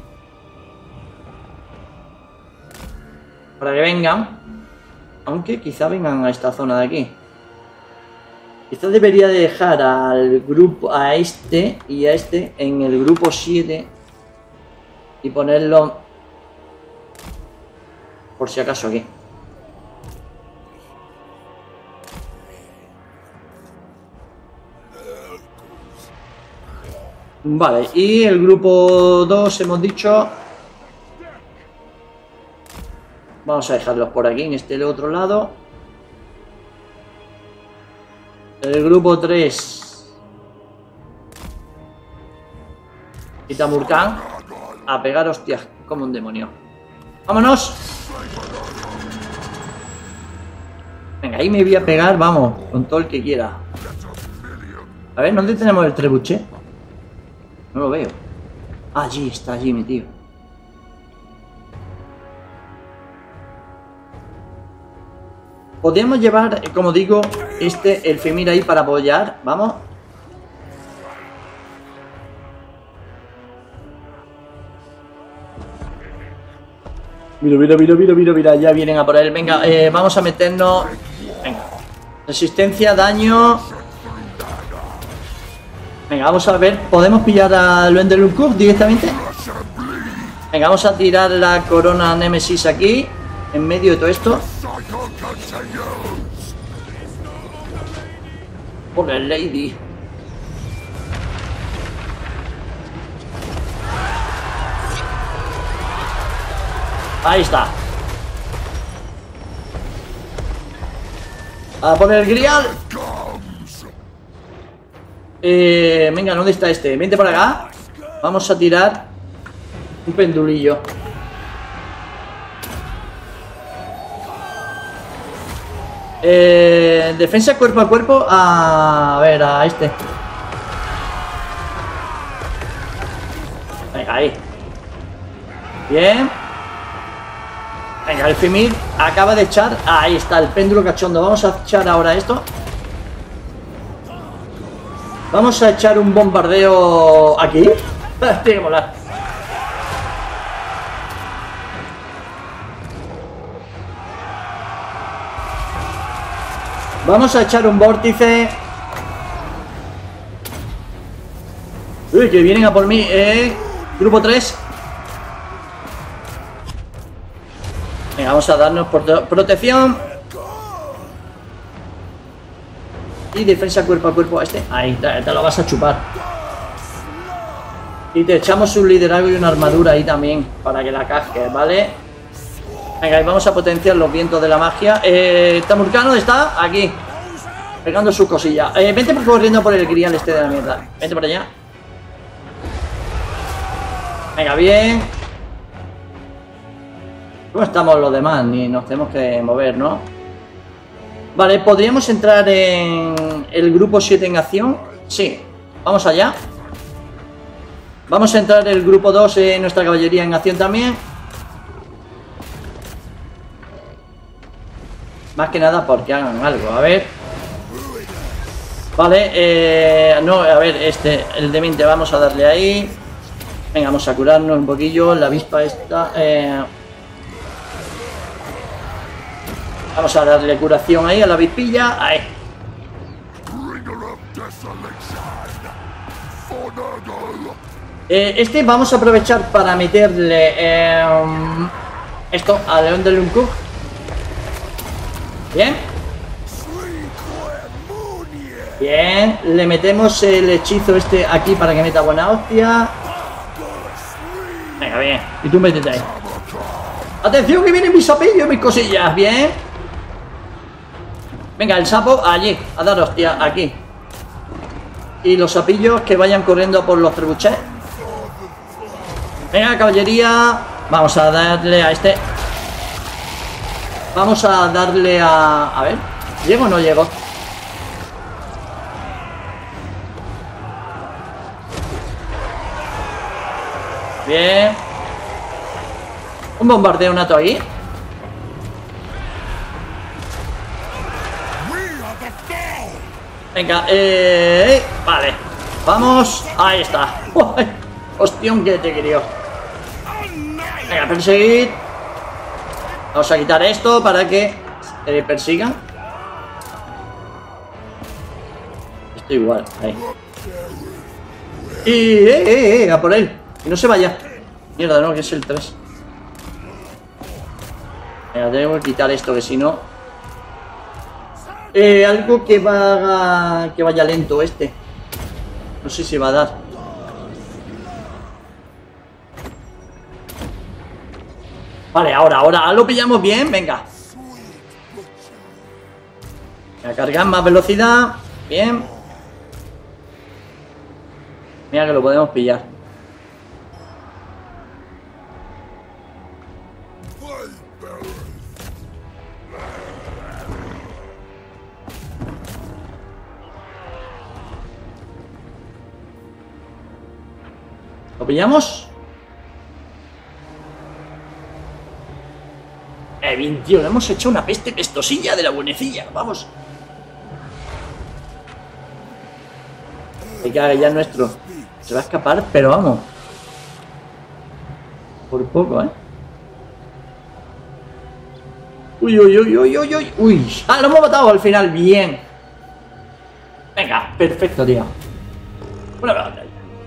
Speaker 1: Para que vengan. Aunque quizá vengan a esta zona de aquí. Quizá debería dejar al grupo, a este y a este en el grupo siete. Y ponerlo por si acaso aquí. Vale, y el grupo dos hemos dicho. Vamos a dejarlos por aquí, en este otro lado. El grupo tres. Y Tamurkhan. A pegar hostias como un demonio. ¡Vámonos! Venga, ahí me voy a pegar, vamos, con todo el que quiera. A ver, ¿dónde tenemos el trebuchet? No lo veo. Ah, allí está, allí mi tío. Podríamos llevar, como digo, este, el Fimir ahí para apoyar. Vamos. Mira, mira, mira, mira, mira, mira. Ya vienen a por él. Venga, eh, vamos a meternos. Venga. Resistencia, daño. Venga, vamos a ver. ¿Podemos pillar a Luendelukuf directamente? Venga, vamos a tirar la corona Nemesis aquí. En medio de todo esto. Hola, lady. Ahí está. A poner el grial. Eh, venga, ¿dónde está este? Vente para acá. Vamos a tirar un pendulillo. Eh, defensa cuerpo a cuerpo. A ver, a este. Venga, ahí. Bien. Venga, el Fimir acaba de echar. Ahí está, el péndulo cachondo. Vamos a echar ahora esto. Vamos a echar un bombardeo aquí. Tiene que molar. Vamos a echar un vórtice. Uy, que vienen a por mí, eh. Grupo tres. Venga, vamos a darnos protección. Y defensa cuerpo a cuerpo a este. Ahí, te, te lo vas a chupar. Y te echamos un liderazgo y una armadura ahí también. Para que la casques, ¿vale? Venga, y vamos a potenciar los vientos de la magia. Eh, Tamurcano está aquí, pegando su cosilla. Eh, vente corriendo por el grial este de la mierda. Vente por allá. Venga, bien. ¿Cómo estamos los demás? Ni nos tenemos que mover, ¿no? Vale, ¿podríamos entrar en el grupo siete en acción? Sí, vamos allá. Vamos a entrar el grupo dos en nuestra caballería en acción también. Más que nada porque hagan algo, a ver. Vale, eh, no, a ver, este, el demente, vamos a darle ahí. Venga, vamos a curarnos un poquillo. La avispa esta, eh... vamos a darle curación ahí a la avispilla. Ahí. Eh, este vamos a aprovechar para meterle eh, esto a León de Lunku. Bien. Bien. Le metemos el hechizo este aquí para que meta buena hostia. Venga, bien. Y tú métete ahí. Atención que vienen mis sapillos y mis cosillas. Bien. Venga, el sapo allí. A dar hostia, aquí. Y los sapillos que vayan corriendo por los trebuchets. Venga, caballería. Vamos a darle a este. Vamos a darle a... A ver, ¿llego o no llego? Bien. Un bombardeo nato ahí. Venga, eh... vale. Vamos. Ahí está. Hostión que te quería. Venga, perseguir. Vamos a quitar esto para que eh, persigan. Esto igual, ahí. Y eh, eh, eh, a por él. Que no se vaya. Mierda, no, que es el tres. Venga, tengo que quitar esto, que si no... Eh, algo que va... que vaya lento este. No sé si va a dar. Vale, ahora, ahora lo pillamos bien, venga. Voy a cargar más velocidad. Bien. Mira que lo podemos pillar. ¿Lo pillamos? Eh, bien, tío, le hemos hecho una peste pestosilla de la buenecilla. Vamos. Hay que haga ya nuestro. Se va a escapar, pero vamos. Por poco, ¿eh? Uy, uy, uy, uy, uy, uy. Uy. Ah, lo hemos matado al final. Bien. Venga, perfecto, tío. Una batalla.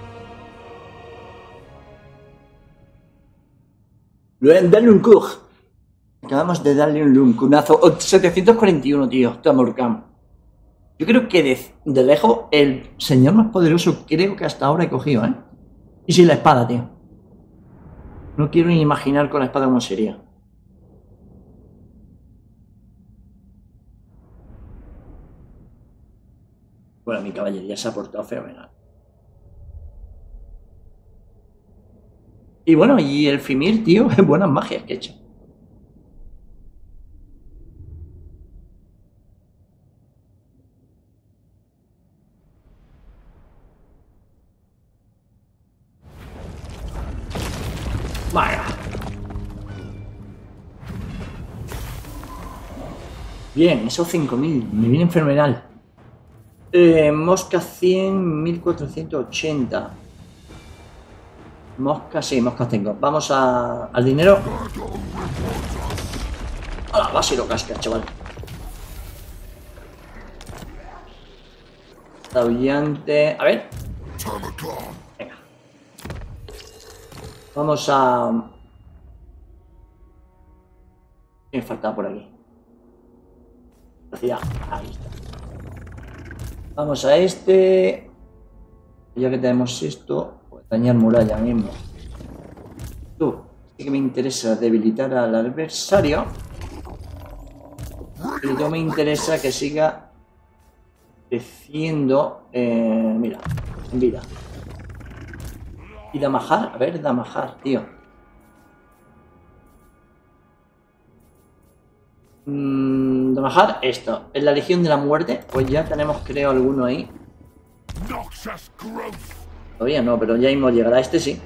Speaker 1: Luego darle un cug. Acabamos de darle un luncunazo. Oh, setecientos cuarenta y uno, tío. Tamurcán. Yo creo que de, de lejos el señor más poderoso creo que hasta ahora he cogido, ¿eh? Y sin la espada, tío. No quiero ni imaginar con la espada cómo sería. Bueno, mi caballería se ha portado fenomenal. Y bueno, y el Fimir, tío, buenas magias que he hecho. Vaya. Bien, esos cinco mil me vienen fenomenal. Eh, mosca cien, mil cuatrocientos ochenta. Mosca, sí, moscas tengo. Vamos a, al dinero. Hola, vas y lo cascas, chaval. Taullante. A ver. Venga. Vamos a... ¿Qué me falta por aquí? Velocidad. Ahí está. Vamos a este. Ya que tenemos esto, pues dañar muralla mismo. Tú, Sí que me interesa debilitar al adversario. Y no me interesa que siga creciendo. Eh, mira, en vida. Y Damajar, a ver, Damajar, tío. Mm, Damajar, esto. En la Legión de la Muerte, pues ya tenemos, creo, alguno ahí. Todavía no, pero ya mismo llegará. Este sí.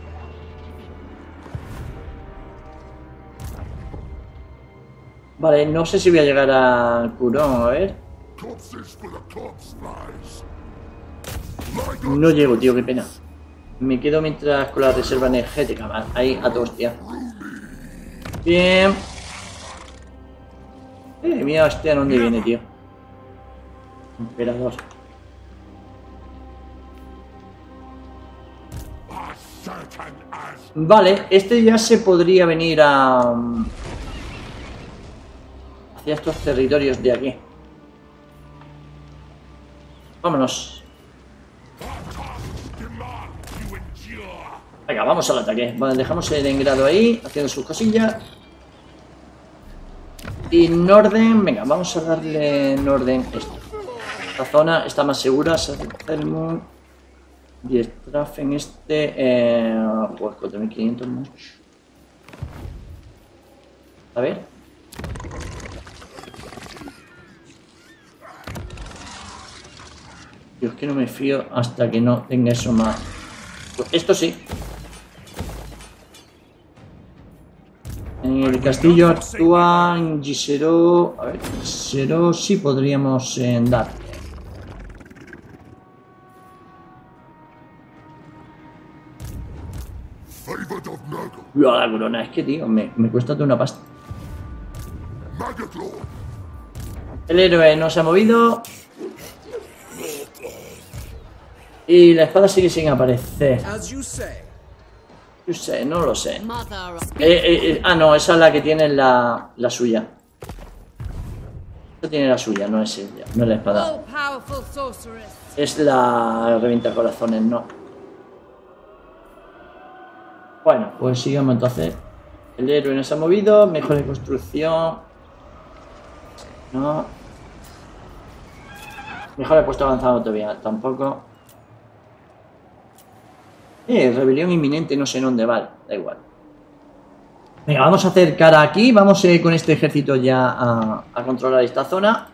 Speaker 1: Vale, no sé si voy a llegar a Curón, a ver. No llego, tío, qué pena. Me quedo mientras con la reserva energética. Ahí, a tu hostia. Bien. Eh, mira, hostia, ¿dónde viene, tío? Emperador. Vale, este ya se podría venir a... hacia estos territorios de aquí. Vámonos. Venga, vamos al ataque. Vale, dejamos el engrado ahí, haciendo sus cosillas. Y Norden, venga, vamos a darle Norden esto. Esta zona está más segura. Selmon. Y Strafen este. Eh, pues cuatro mil quinientos, ¿no? A ver. Yo es que no me fío hasta que no tenga eso más. Pues esto sí. En el castillo actúa en Gisero. A ver, Gisero sí podríamos eh, dar. Uy, la corona, es que tío, me, me cuesta toda una pasta. El héroe no se ha movido. Y la espada sigue sin aparecer. Yo sé, no lo sé. Eh, eh, eh, ah, no, esa es la que tiene la, la suya. Esa tiene la suya, no es ella, no es la espada. Es la revienta corazones, no. Bueno, pues sigamos entonces. El héroe no se ha movido, mejor de construcción. No. Mejor he puesto avanzado todavía, tampoco. Eh, rebelión inminente, no sé en dónde va, da igual. Venga, vamos a hacer cara aquí, vamos eh, con este ejército ya a, a controlar esta zona.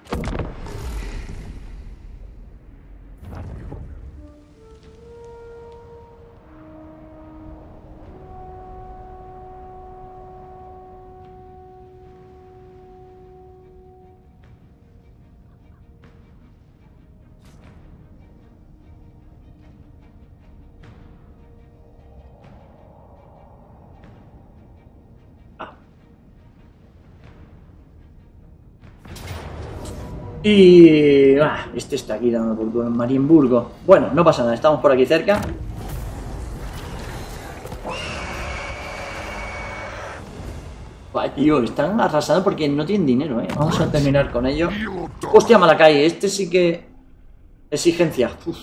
Speaker 1: Y... Ah, este está aquí dando por culo en Marienburgo. Bueno, no pasa nada, estamos por aquí cerca. Buah, tío, están arrasando porque no tienen dinero, eh. Vamos a terminar con ello. Hostia, Malakai, este sí que... Exigencia. Uf.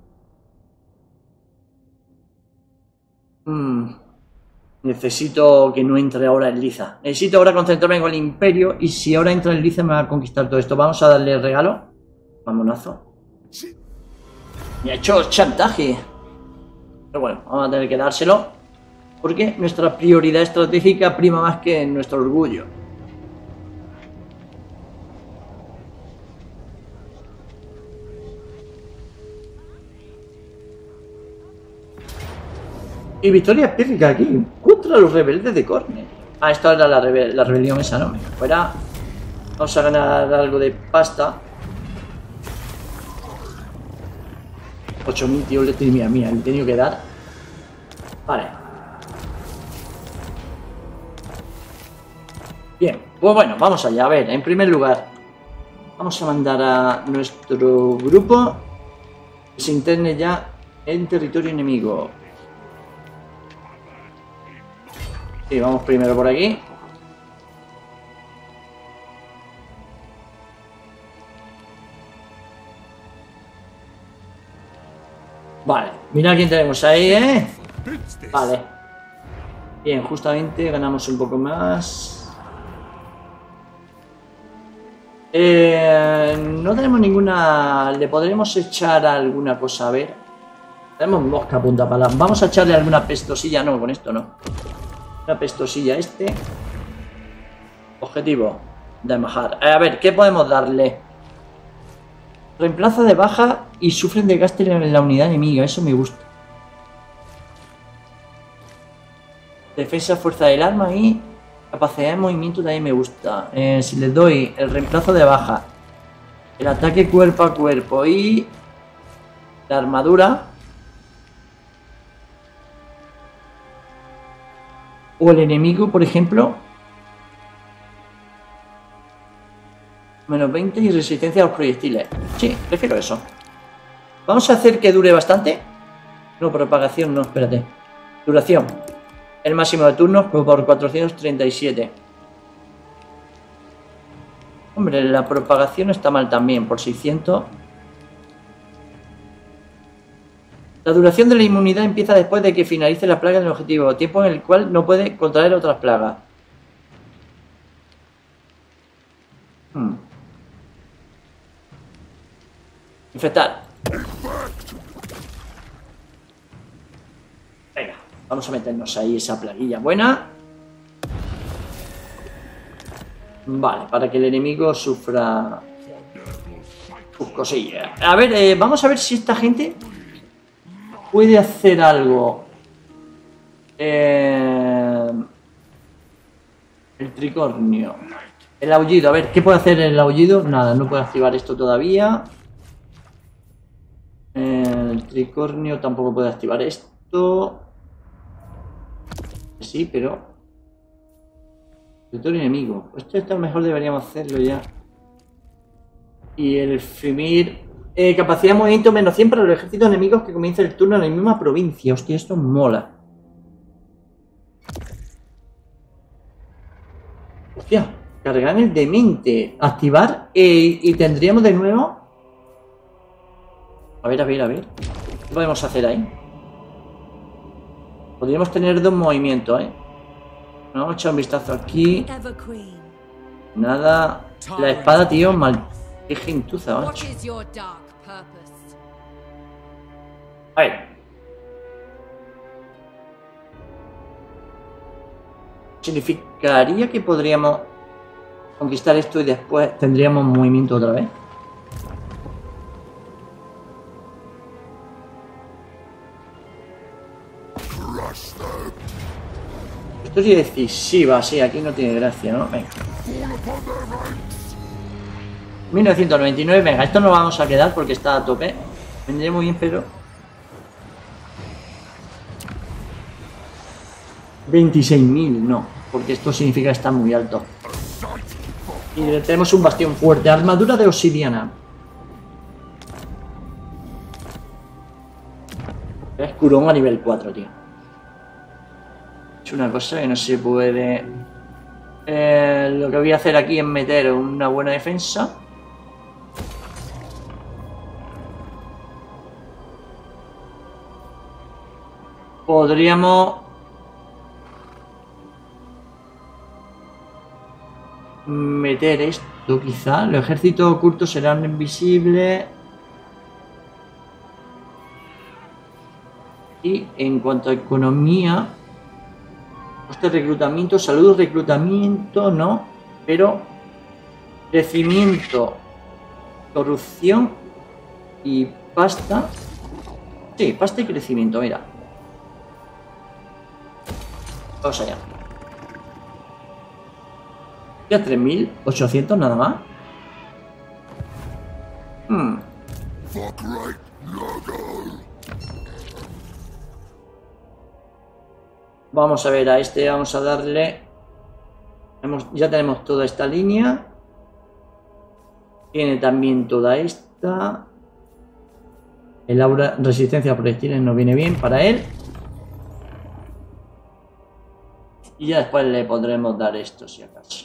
Speaker 1: Mm. Necesito que no entre ahora en Liza. Necesito ahora concentrarme con el Imperio. Y si ahora entra en Liza me va a conquistar todo esto. Vamos a darle el regalo. Mamonazo. Me ha hecho chantaje. Pero bueno, vamos a tener que dárselo. Porque nuestra prioridad estratégica prima más que nuestro orgullo. Y victoria épica aquí, contra los rebeldes de Corne. Ah, esta era la, rebe la rebelión esa, ¿no? Fuera. Vamos a ganar algo de pasta. ocho mil, tío, le tenía, mía, le he tenido que dar. Vale. Bien, pues bueno, vamos allá. A ver, en primer lugar, vamos a mandar a nuestro grupo que se interne ya en territorio enemigo. Sí, vamos primero por aquí. Vale, mira quién tenemos ahí, ¿eh? Vale. Bien, justamente ganamos un poco más. Eh, no tenemos ninguna... Le podremos echar alguna cosa, a ver. Tenemos mosca punta pala. Vamos a echarle alguna pestosilla. No, con esto no. Una pestosilla a este. Objetivo. De majar. A ver, ¿qué podemos darle? Reemplaza de baja y sufren de gasto en la unidad enemiga. Eso me gusta. Defensa, fuerza del arma y capacidad de movimiento también me gusta. Eh, si le doy el reemplazo de baja, el ataque cuerpo a cuerpo y la armadura, o el enemigo, por ejemplo, menos veinte y resistencia a los proyectiles. Sí, prefiero eso. Vamos a hacer que dure bastante. No, propagación no, espérate. Duración. El máximo de turnos por cuatrocientos treinta y siete. Hombre, la propagación está mal también, por seiscientos. La duración de la inmunidad empieza después de que finalice la plaga del objetivo, tiempo en el cual no puede contraer otras plagas. Hmm. Infectar. Venga, vamos a meternos ahí esa plaguilla buena. Vale, para que el enemigo sufra sus cosillas. A ver, eh, vamos a ver si esta gente puede hacer algo. Eh, el tricornio. El aullido, a ver, ¿qué puede hacer el aullido? Nada, no puede activar esto todavía. El tricornio tampoco puede activar esto. Sí, pero... territorio enemigo. Esto, esto a lo mejor deberíamos hacerlo ya. Y el Fimir... Eh, capacidad de movimiento menos cien para los ejércitos enemigos que comienza el turno en la misma provincia. Hostia, esto mola. Hostia, cargar el demente. Activar eh, y tendríamos de nuevo... A ver, a ver, a ver. ¿Qué podemos hacer ahí? Podríamos tener dos movimientos, ¿eh? Vamos a echar un vistazo aquí. Nada. La espada, tío, mal... Qué gentuza, macho. A ver. ¿Significaría que podríamos conquistar esto y después tendríamos movimiento otra vez? Esto sí es decisiva, sí, aquí no tiene gracia, ¿no? Venga. mil novecientos noventa y nueve, venga, esto no lo vamos a quedar porque está a tope. Vendría muy bien, pero... veintiséis mil, no, porque esto significa que está muy alto. Y tenemos un bastión fuerte, armadura de obsidiana. Escurón a nivel cuatro, tío. Es una cosa que no se puede... Eh, lo que voy a hacer aquí es meter una buena defensa. Podríamos... meter esto quizá. Los ejércitos ocultos serán invisibles. Y en cuanto a economía... Coste de reclutamiento, salud, reclutamiento, no. Pero... crecimiento, corrupción y pasta. Sí, pasta y crecimiento, mira. Vamos allá. Ya tres mil ochocientos nada más. Hmm. Vamos a ver a este, vamos a darle... Hemos, ya tenemos toda esta línea. Tiene también toda esta. El aura resistencia a proyectiles no viene bien para él. Y ya después le podremos dar esto si acaso.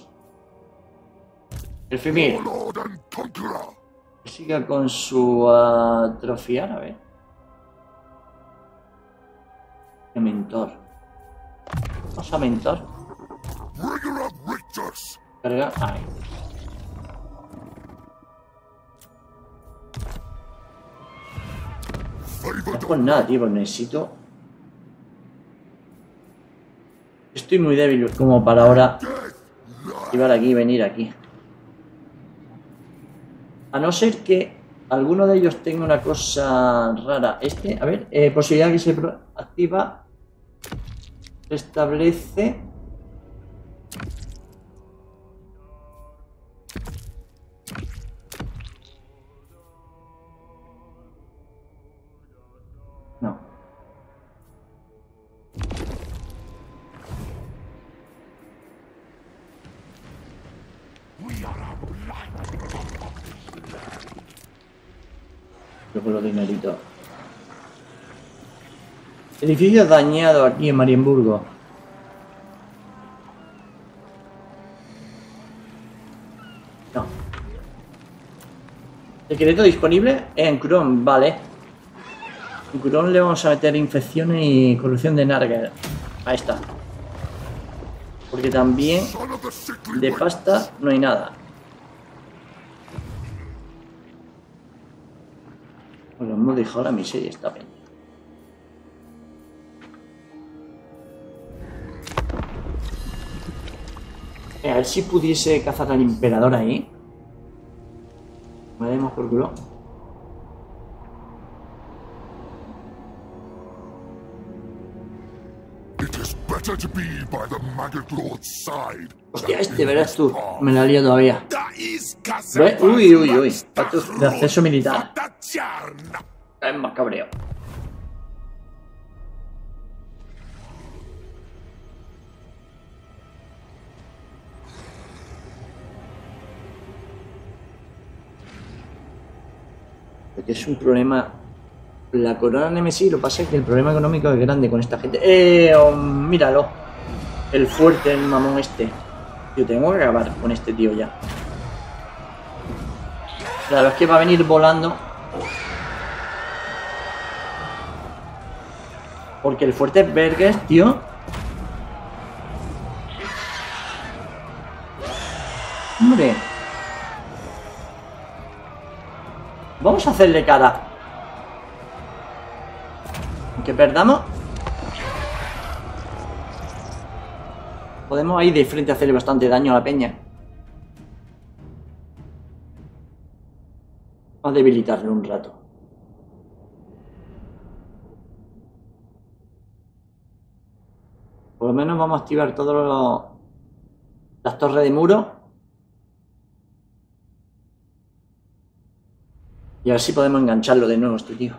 Speaker 1: El Fimir. Que siga con su atrofiar, a ver. El mentor. Vamos a aumentar. Carga. Ahí. No pues nada, tío, pues necesito. Estoy muy débil como para ahora llevar aquí y venir aquí. A no ser que alguno de ellos tenga una cosa rara. Este, a ver, eh, posibilidad que se activa. Establece. No. Yo por los dineritos. Edificio dañado aquí en Marienburgo. No. Secreto disponible en Chrome, vale. En Chrome le vamos a meter infecciones y corrupción de Narger. Ahí está. Porque también de pasta no hay nada. Pues lo hemos dejado la miseria esta peña. A ver si pudiese cazar al emperador ahí. Me demos por culo. Hostia, este verás tú. Me la lío todavía. ¿Ve? Uy, uy, uy. Patos de acceso militar. Es más cabreo. Porque es un problema. La corona Nemesis, lo que pasa es que el problema económico es grande con esta gente. Eh, oh, míralo. El fuerte, el mamón este. Yo tengo que acabar con este tío ya. Claro, es que va a venir volando. Porque el fuerte es Verges, tío. Hombre. Vamos a hacerle cara. Aunque perdamos, podemos ahí de frente hacerle bastante daño a la peña. Vamos a debilitarle un rato. Por lo menos vamos a activar todas las torres de muro. Y a ver si podemos engancharlo de nuevo este tío.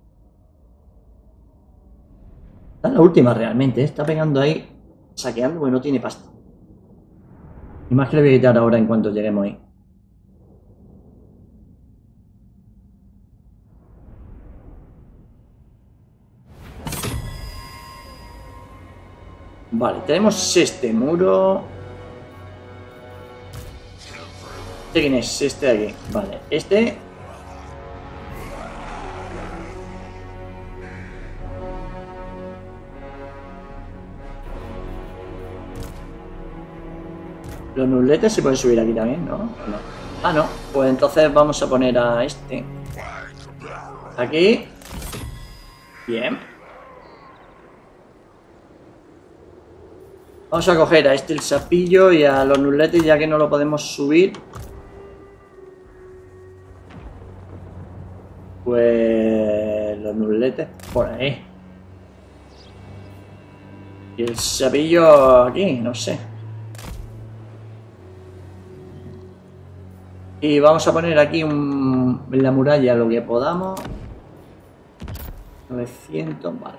Speaker 1: Está en la última realmente, ¿eh? Está pegando ahí, saqueando, porque no tiene pasta. Y más que le voy a quitar ahora en cuanto lleguemos ahí. Vale, tenemos este muro. ¿Este quién es? Este de aquí. Vale, este... Los nubletes se pueden subir aquí también, ¿no? No. Ah, no. Pues entonces vamos a poner a este. Aquí. Bien. Vamos a coger a este el sapillo y a los nubletes, ya que no lo podemos subir. Pues... los nubletes por ahí. Y el sapillo aquí, no sé. Y vamos a poner aquí un, en la muralla lo que podamos. novecientos, vale.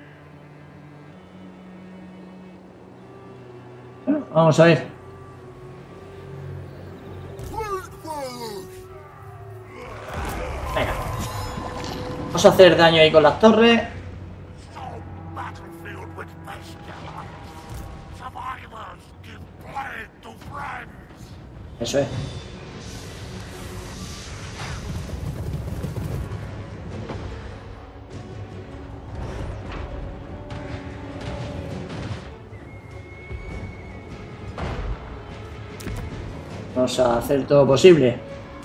Speaker 1: Bueno, vamos a ver. Venga. Vamos a hacer daño ahí con las torres. Eso es. Vamos a hacer todo posible.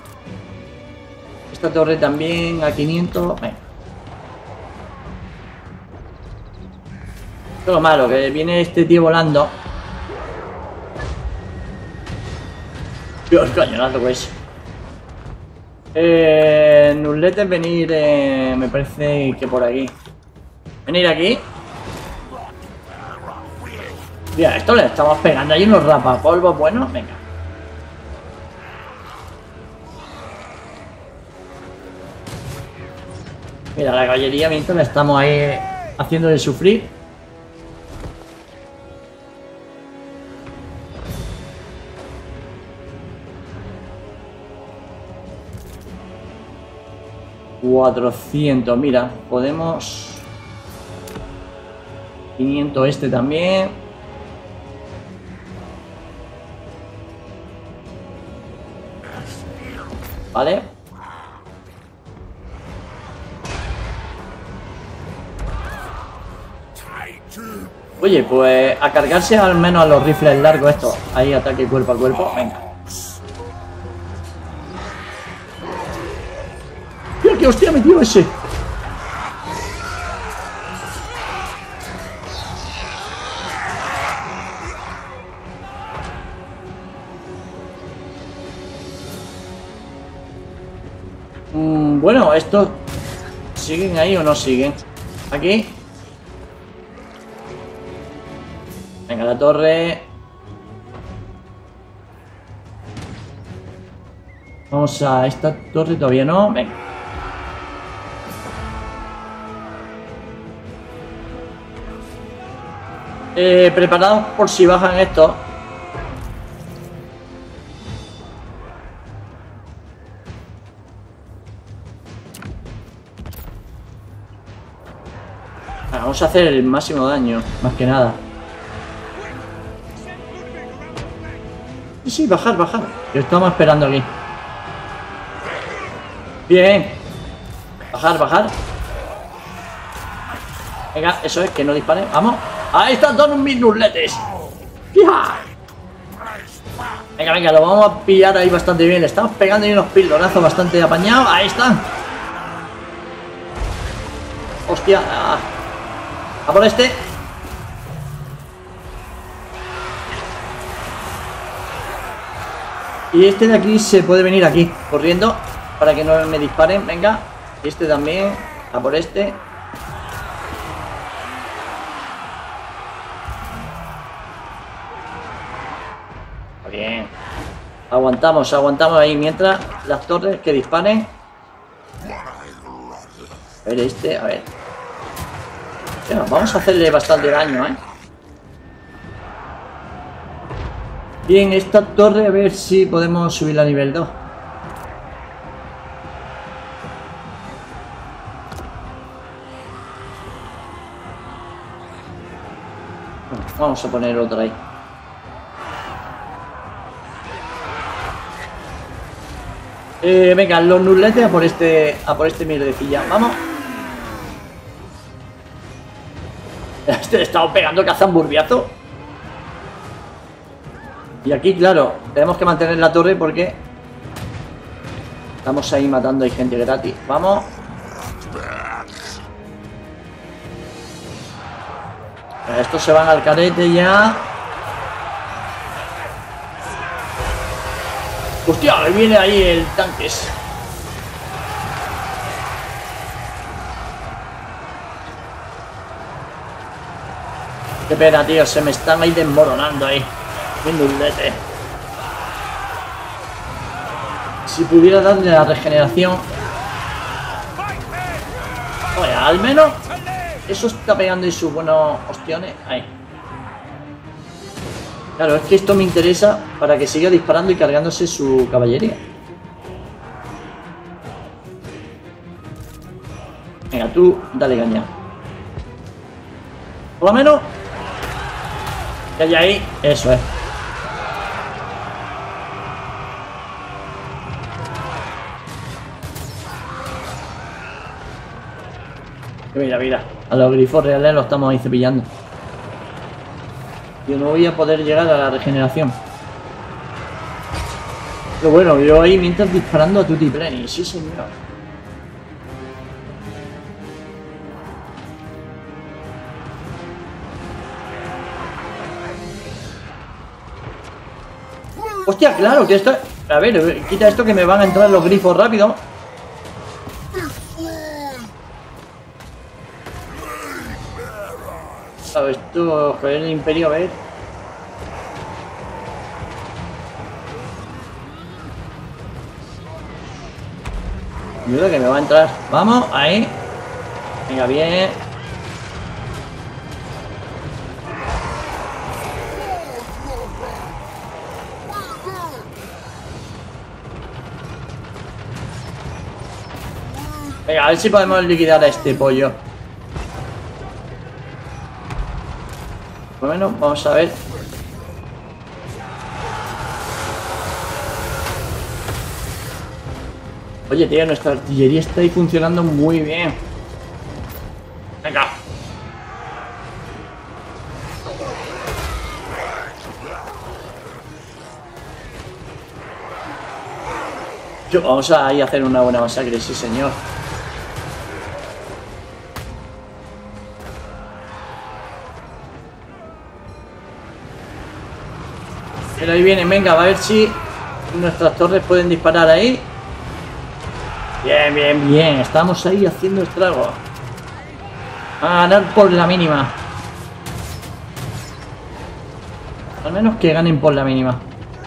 Speaker 1: Esta torre también a quinientos. Venga. Esto es lo malo, que viene este tío volando. Dios, cañonazo pues. Eh, Nulletes, venir, eh, me parece que por aquí. Venir aquí. Mira, esto le estamos pegando. Hay unos rapapolvos buenos. Venga. Mira, la caballería mientras le estamos ahí haciéndole sufrir. cuatrocientos, mira, podemos... quinientos este también. Vale. Oye, pues a cargarse al menos a los rifles largos estos. Ahí ataque cuerpo a cuerpo, venga. ¡Mira qué hostia metió ese! Mm, bueno, estos... ¿siguen ahí o no siguen? Aquí. Venga, la torre. Vamos a esta torre, todavía no. Venga. Eh, preparados por si bajan estos. Vamos a hacer el máximo daño, más que nada. Sí, sí, bajar, bajar. Lo estamos esperando aquí. Bien. Bajar, bajar. Venga, eso es, que no disparen. Vamos. Ahí están todos mis nulletes. ¡Fija! Venga, venga, lo vamos a pillar ahí bastante bien. Le estamos pegando ahí unos pildonazos bastante apañados. Ahí están. Hostia. A por este. Y este de aquí se puede venir aquí, corriendo, para que no me disparen. Venga. Y este también. A por este. Bien. Aguantamos, aguantamos ahí mientras las torres que disparen. A ver este, a ver. Bueno, vamos a hacerle bastante daño, ¿eh? Bien, esta torre, a ver si podemos subirla a nivel dos. Bueno, vamos a poner otra ahí. Eh, venga, los nulletes a por este, a por este mierdecilla. Vamos. Este le estamos pegando cazamburbiazo. Y aquí, claro, tenemos que mantener la torre porque estamos ahí matando, hay gente gratis. Vamos. Estos se van al carete ya. Hostia, me viene ahí el tanques. Qué pena, tío, se me están ahí desmoronando ahí. Un nullete. Si pudiera darle la regeneración. Oye, al menos eso está pegando y sus buenos ostiones. Ahí. Claro, es que esto me interesa para que siga disparando y cargándose su caballería. Venga, tú, dale caña. Por lo menos que haya ahí, eso es. Mira, mira, a los grifos reales los estamos ahí cepillando. Yo no voy a poder llegar a la regeneración. Pero bueno, yo ahí mientras disparando a tutti pleni, sí señor. Hostia, claro que esto... A ver, quita esto que me van a entrar los grifos rápido. Claro, esto... Joder, el imperio, a ver. Mira que me va a entrar. Vamos, ahí. Venga, bien. Venga, a ver si podemos liquidar a este pollo. Bueno, vamos a ver. Oye, tío, nuestra artillería está ahí funcionando muy bien. Venga. Yo, vamos a ir a hacer una buena masacre, sí señor. Pero ahí vienen, venga, a ver si nuestras torres pueden disparar ahí. Bien, bien, bien. Estamos ahí haciendo estrago. A ganar por la mínima. Al menos que ganen por la mínima.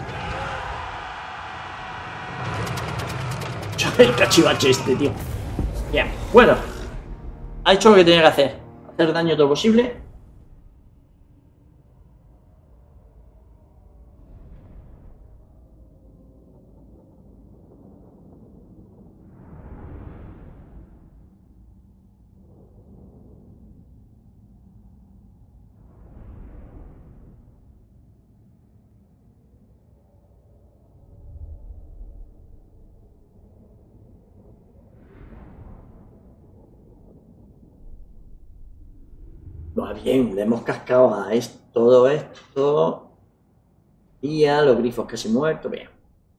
Speaker 1: El cachivache este, tío. Bien, bueno. Ha hecho lo que tenía que hacer. Hacer daño todo posible. Va bien, le hemos cascado a esto, todo esto y a los grifos que se muerto, bien.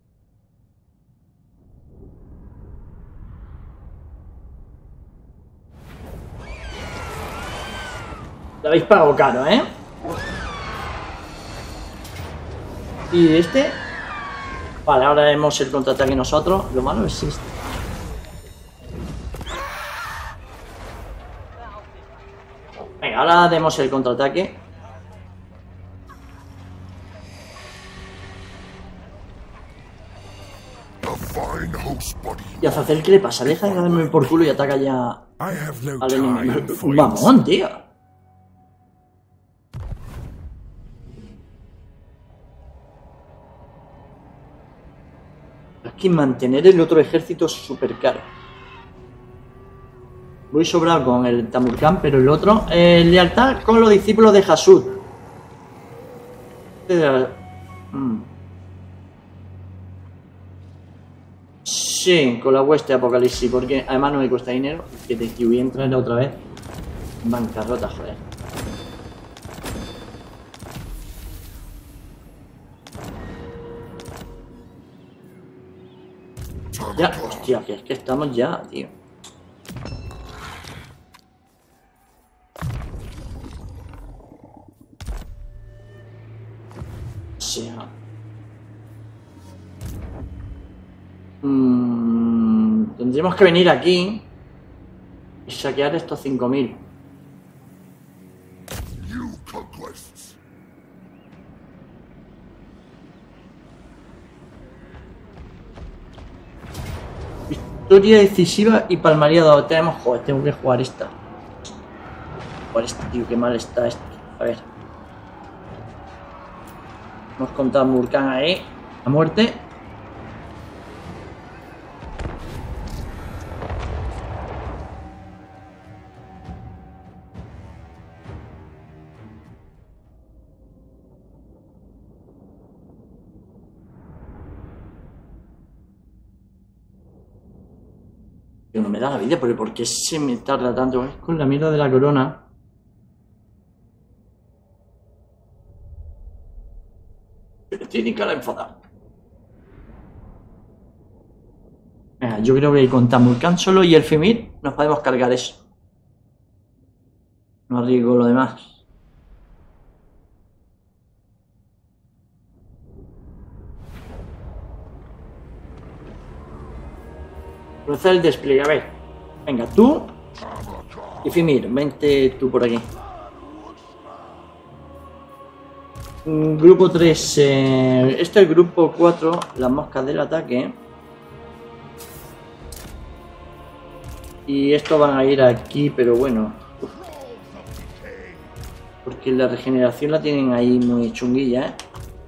Speaker 1: Lo habéis pagado caro, ¿eh? Y este... Vale, ahora haremos el contraataque nosotros. Lo malo es esto. Venga, ahora demos el contraataque. Y a Azazel, ¿qué le pasa? Deja de darme por culo y ataca ya al enemigo. Vamos, tío. Es que mantener el otro ejército es súper caro. Voy sobrado con el Tamurkhan, pero el otro... Eh, lealtad con los discípulos de Hasud. Eh, mm. Sí, con la hueste de Apocalipsis, porque además no me cuesta dinero. Que te que voy a entrar otra vez. Bancarrota, joder. Ya, hostia, que es que estamos ya, tío. sea. Mm, tendríamos que venir aquí y saquear estos cinco mil. Victoria decisiva y palmaría. Tenemos, joder, tengo que jugar esta. Jugar este, tío, qué mal está esto. A ver. Hemos contado Tamurkhan ahí. A muerte. Yo no me da la vida, pero ¿por qué se me tarda tanto? Es con la mierda de la corona. Pero tiene cara enfadada. yo creo que con Tamurkhan solo y el Fimir nos podemos cargar eso. No arriesgo lo demás. Cruzar el despliegue, a ver. Venga, tú y Fimir, vente tú por aquí. Grupo tres, eh, este es el grupo cuatro, las moscas del ataque. Y estos van a ir aquí, pero bueno. Uf. Porque la regeneración la tienen ahí muy chunguilla, ¿eh?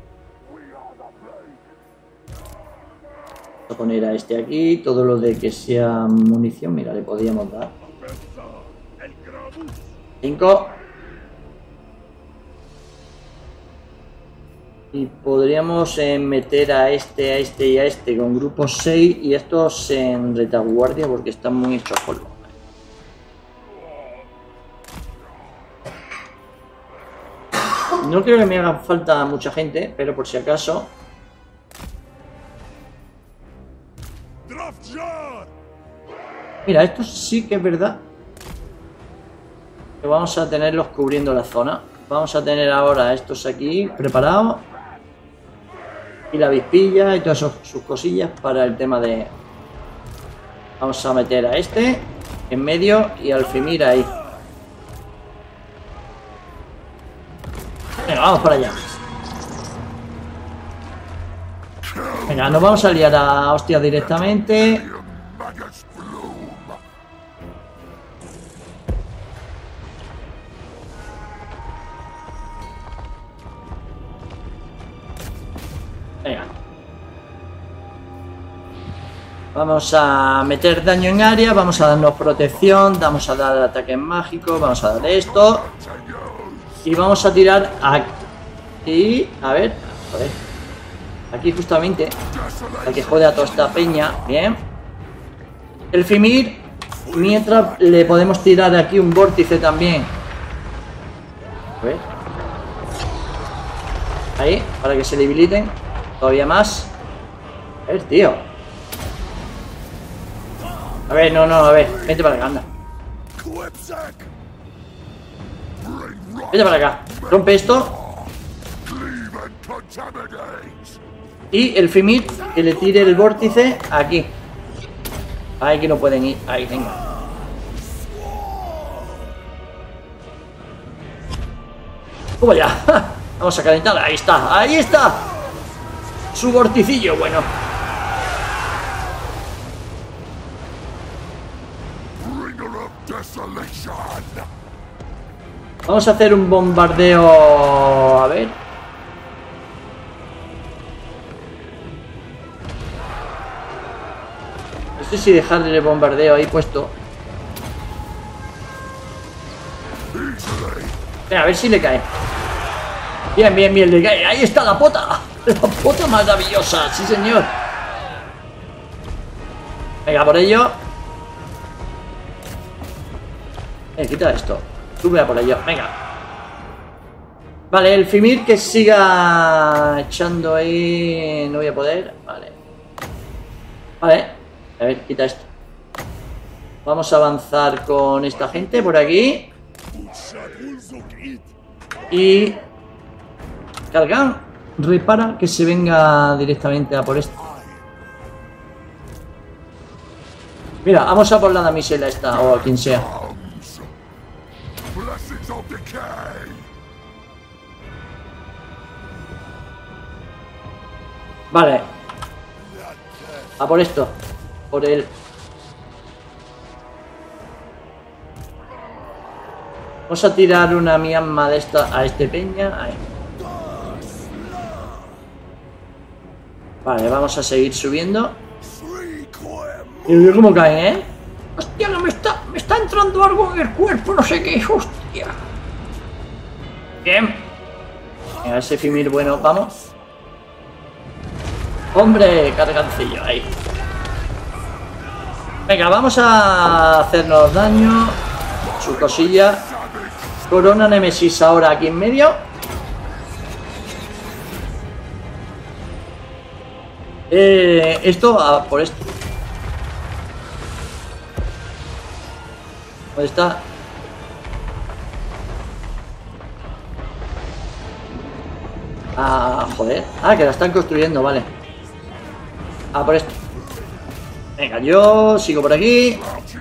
Speaker 1: Voy a poner a este aquí, todo lo de que sea munición, mira, le podríamos dar. cinco. Y podríamos eh, meter a este, a este y a este con grupo seis y estos en retaguardia porque están muy hechos polvo. No creo que me haga falta mucha gente, pero por si acaso. Mira, esto sí que es verdad que vamos a tenerlos cubriendo la zona. Vamos a tener ahora estos aquí preparados. Y la avispilla y todas sus, sus cosillas para el tema de... Vamos a meter a este en medio y al Fimir ahí. Venga, vamos para allá. Venga, nos vamos a liar a hostias directamente. Venga. Vamos a meter daño en área, vamos a darnos protección, vamos a dar ataques mágicos, vamos a dar esto. Y vamos a tirar aquí. A ver, joder. Aquí justamente. Al que jode a toda esta peña. Bien. El Fimir. Mientras le podemos tirar aquí un vórtice también. A ver. Ahí, para que se debiliten. Todavía más. A ver, tío. A ver, no, no, a ver. Vente para acá, anda. Vete para acá. Rompe esto. Y el Fimir que le tire el vórtice aquí. Ahí que no pueden ir. Ahí, venga. ¡Toma ya! Vamos a calentar. Ahí está, ahí está. Su vorticillo, bueno. Vamos a hacer un bombardeo. A ver. No sé si dejarle el bombardeo ahí puesto. Venga, a ver si le cae. Bien, bien, bien, le cae. Ahí está la pota. La pota maravillosa, sí señor. Venga, por ello. Eh, quita esto. Sube a por ello, venga. Vale, el Fimir que siga echando ahí. No voy a poder, vale. Vale, a ver, quita esto. Vamos a avanzar con esta gente por aquí. Y Kalgan repara que se venga directamente a por esto. Mira, vamos a por la damisela esta o a quien sea. Vale. A por esto. Por el... Vamos a tirar una miamma de esta a este peña. Ahí. Vale, vamos a seguir subiendo. Y veo cómo caen, ¿eh? Hostia, no me está, me está entrando algo en el cuerpo, no sé qué es, hostia. Bien. Venga, ese Fimir, bueno, vamos. Hombre, cargancillo, ahí. Venga, vamos a hacernos daño. Su cosilla. Corona Nemesis ahora aquí en medio. Eh, esto a por esto. ¿Dónde está? Ah, joder. Ah, que la están construyendo, vale. Ah, por esto. Venga, yo sigo por aquí.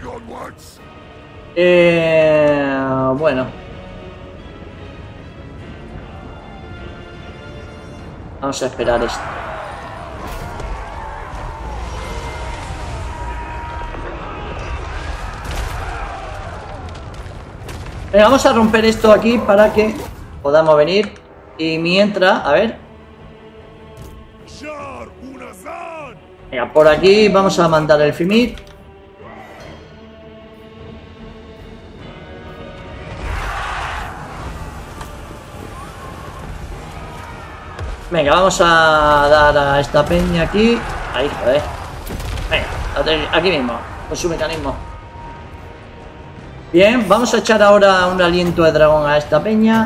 Speaker 1: Eh, bueno. Vamos a esperar esto. Venga, vamos a romper esto aquí para que podamos venir. Y mientras, a ver. Venga, por aquí vamos a mandar el Fimir. Venga, vamos a dar a esta peña aquí. Ahí, joder. Venga, aquí mismo, con su mecanismo. Bien, vamos a echar ahora un aliento de dragón a esta peña.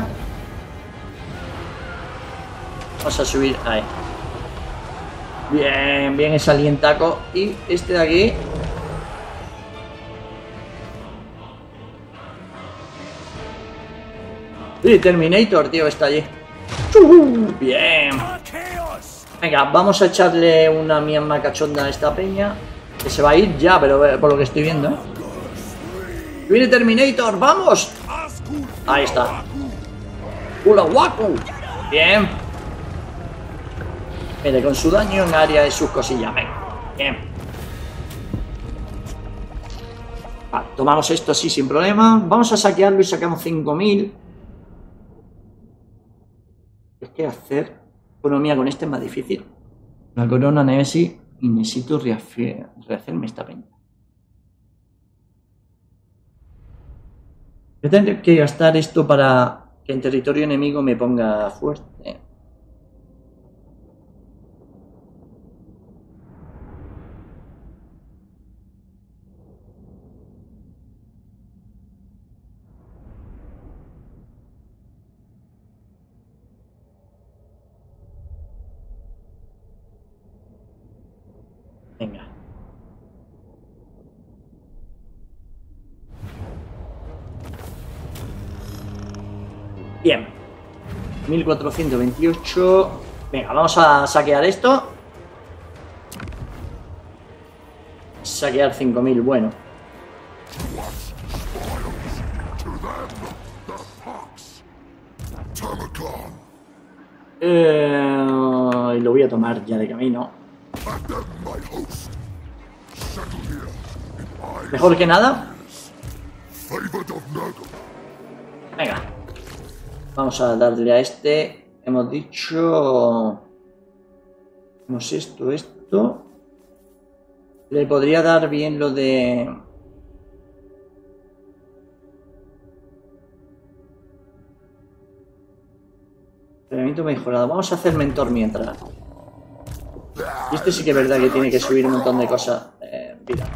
Speaker 1: Vamos a subir ahí. Bien, bien ese alientaco. Y este de aquí. Sí, Terminator, tío, está allí. Bien. Venga, vamos a echarle una mierda cachonda a esta peña. Que se va a ir ya, pero por lo que estoy viendo, ¿eh? Viene Terminator, ¡vamos! Ahí está. ¡Ula guapo! Bien. Mire, con su daño en área y sus cosillas. Venga. Bien. Vale, tomamos esto así sin problema. Vamos a saquearlo y sacamos cinco mil. Es que hacer economía con este es más difícil. La corona Nemesis y necesito rehacerme esta peña. Yo tendré que gastar esto para que en territorio enemigo me ponga fuerte. Venga. Bien. mil cuatrocientos veintiocho. Venga, vamos a saquear esto. Saquear cinco mil, bueno. Eh, y lo voy a tomar ya de camino. Mejor que nada. Venga. Vamos a darle a este. Hemos dicho... No sé, esto, esto. Le podría dar bien lo de... Entrenamiento mejorado. Vamos a hacer mentor mientras. Y este sí que es verdad que tiene que subir un montón de cosas. Eh, vida.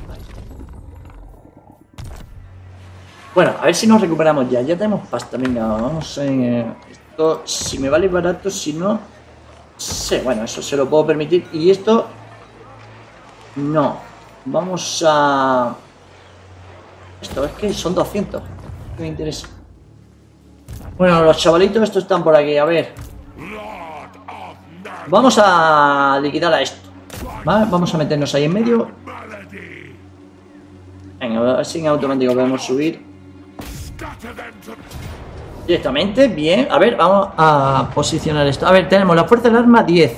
Speaker 1: Bueno, a ver si nos recuperamos ya. Ya tenemos pasta. Venga, vamos en... Eh, esto, si me vale barato, si no... Sí, bueno, eso se lo puedo permitir. Y esto... No. Vamos a... Esto es que son doscientos. ¿Qué me interesa? Bueno, los chavalitos estos están por aquí. A ver. Vamos a liquidar a esto. ¿Vale? Vamos a meternos ahí en medio. Venga, a ver si en automático podemos subir. Directamente, bien. A ver, vamos a posicionar esto. A ver, tenemos la fuerza del arma diez.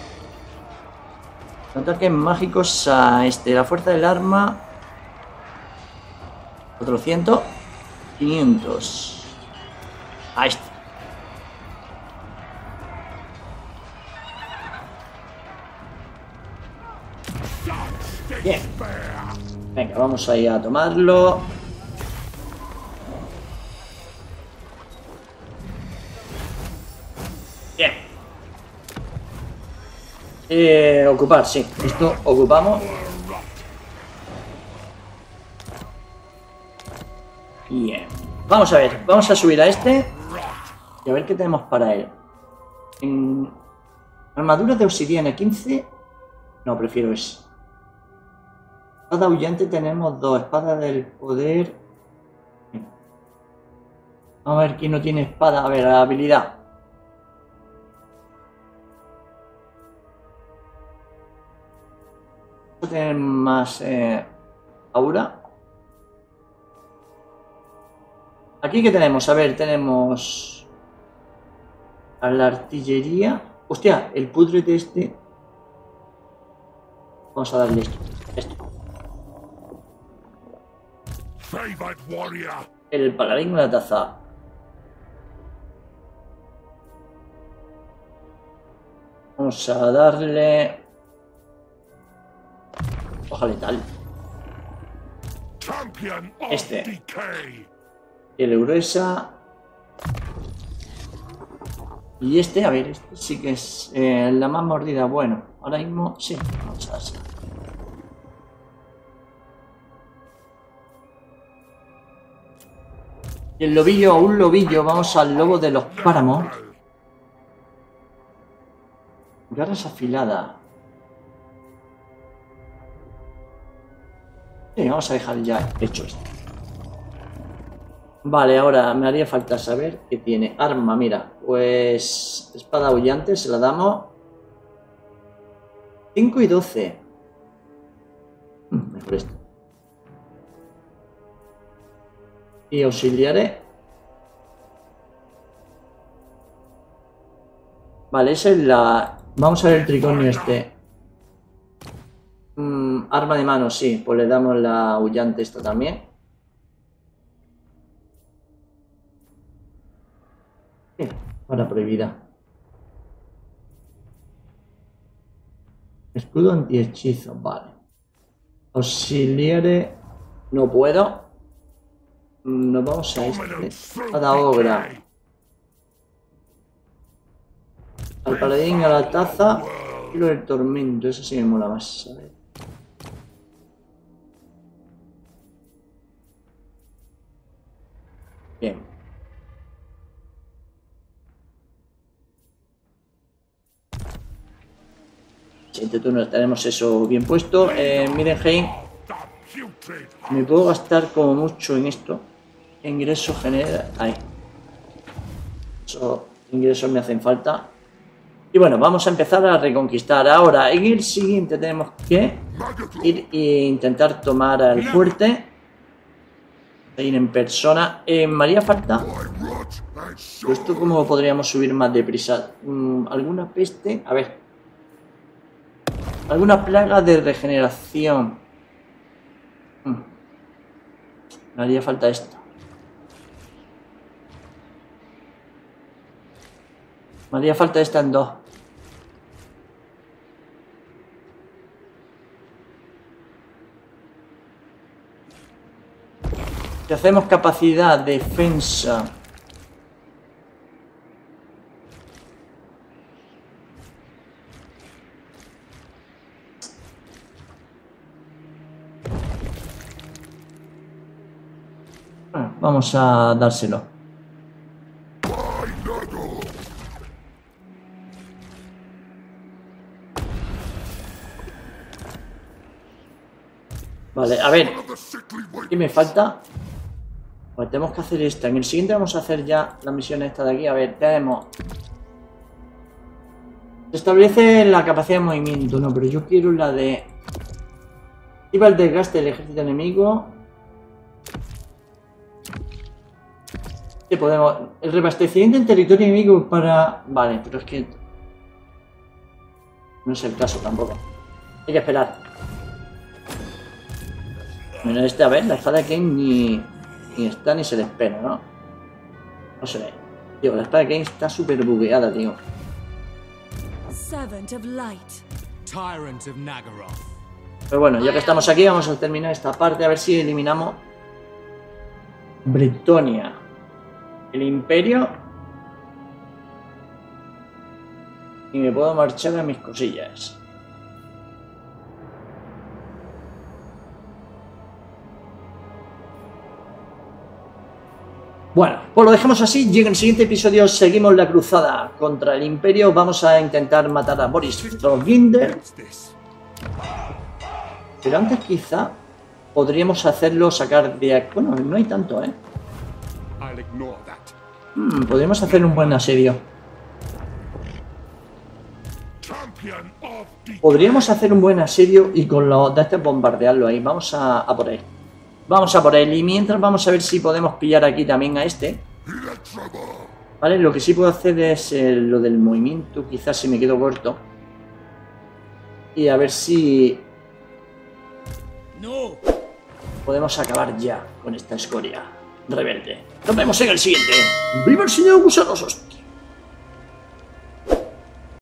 Speaker 1: Ataques mágicos a este. La fuerza del arma cuatrocientos. quinientos. A este. Bien. Venga, vamos ahí a tomarlo. Bien. Eh, ocupar, sí. Esto ocupamos. Bien. Vamos a ver. Vamos a subir a este. Y a ver qué tenemos para él. En... Armadura de obsidiana quince. No, prefiero eso. Espada huyente tenemos dos. Espada del poder. A ver quién no tiene espada. A ver, la habilidad. Tener más eh, aura. Aquí que tenemos, a ver, tenemos a la artillería. Hostia, el pudrete este. Vamos a darle esto. Esto. El paladín con la taza. Vamos a darle hoja letal. Este. El gruesa. Y este, a ver, este sí que es eh, la más mordida. Bueno, ahora mismo sí. Vamos a hacer. Y el lobillo, un lobillo. Vamos al lobo de los páramos. Garras afiladas. Sí, vamos a dejar ya hecho esto. Vale, ahora me haría falta saber qué tiene. Arma, mira. Pues espada aullante, se la damos. cinco y doce. Hmm, mejor esto. Y auxiliares. Vale, esa es la... Vamos a ver el tricornio este. Mm, arma de mano, sí. Pues le damos la aullante esta también. Bien, para prohibida. Escudo antihechizo, vale. Auxiliares. No puedo. Nos vamos a este. Espada ogra. Al paladín, a la taza. Y lo del tormento. Eso sí me mola más. A ver. Bien. Siguiente turno tenemos eso bien puesto. Eh, Mirenheim. Me puedo gastar como mucho en esto. Ingreso general. Ahí. Esos ingresos me hacen falta. Y bueno, vamos a empezar a reconquistar. Ahora, en el siguiente tenemos que ir e intentar tomar el fuerte. Ir en persona. Eh, me haría falta. ¿Esto cómo podríamos subir más deprisa? Mm, ¿Alguna peste? A ver. ¿Alguna plaga de regeneración? Mm. Me haría falta esto. Me haría falta esta en dos. Si hacemos capacidad, defensa. Bueno, vamos a dárselo. Vale, a ver. ¿Qué me falta? Pues tenemos que hacer esta. En el siguiente vamos a hacer ya la misión esta de aquí. A ver, tenemos... Se establece la capacidad de movimiento. No, pero yo quiero la de... Activa el desgaste del ejército enemigo. Sí, podemos... El reabastecimiento en territorio enemigo para... Vale, pero es que... No es el caso tampoco. Hay que esperar. Bueno, este, a ver, la espada de Kane ni... Ni está ni se le espera, ¿no? No se ve. Tío, la espada de Kane está súper bugueada, tío. Pero bueno, ya que estamos aquí, vamos a terminar esta parte. A ver si eliminamos Bretonia. El Imperio. Y me puedo marchar a mis cosillas. Bueno, pues lo dejamos así y en el siguiente episodio seguimos la cruzada contra el Imperio. Vamos a intentar matar a Boris Trogbinder. Pero antes quizá podríamos hacerlo sacar de aquí. Bueno, no hay tanto, ¿eh?
Speaker 3: I'll ignore that.
Speaker 1: Hmm, podríamos hacer un buen asedio.
Speaker 3: Champion of the
Speaker 1: Podríamos hacer un buen asedio y con los de este bombardearlo ahí. Vamos a, a por él. Vamos a por él. Y mientras vamos a ver si podemos pillar aquí también a este. Vale, lo que sí puedo hacer es eh, lo del movimiento. Quizás si me quedo corto. Y a ver si
Speaker 2: No.
Speaker 1: podemos acabar ya con esta escoria rebelde. Nos vemos en el siguiente. ¡Viva el señor Gusanosos!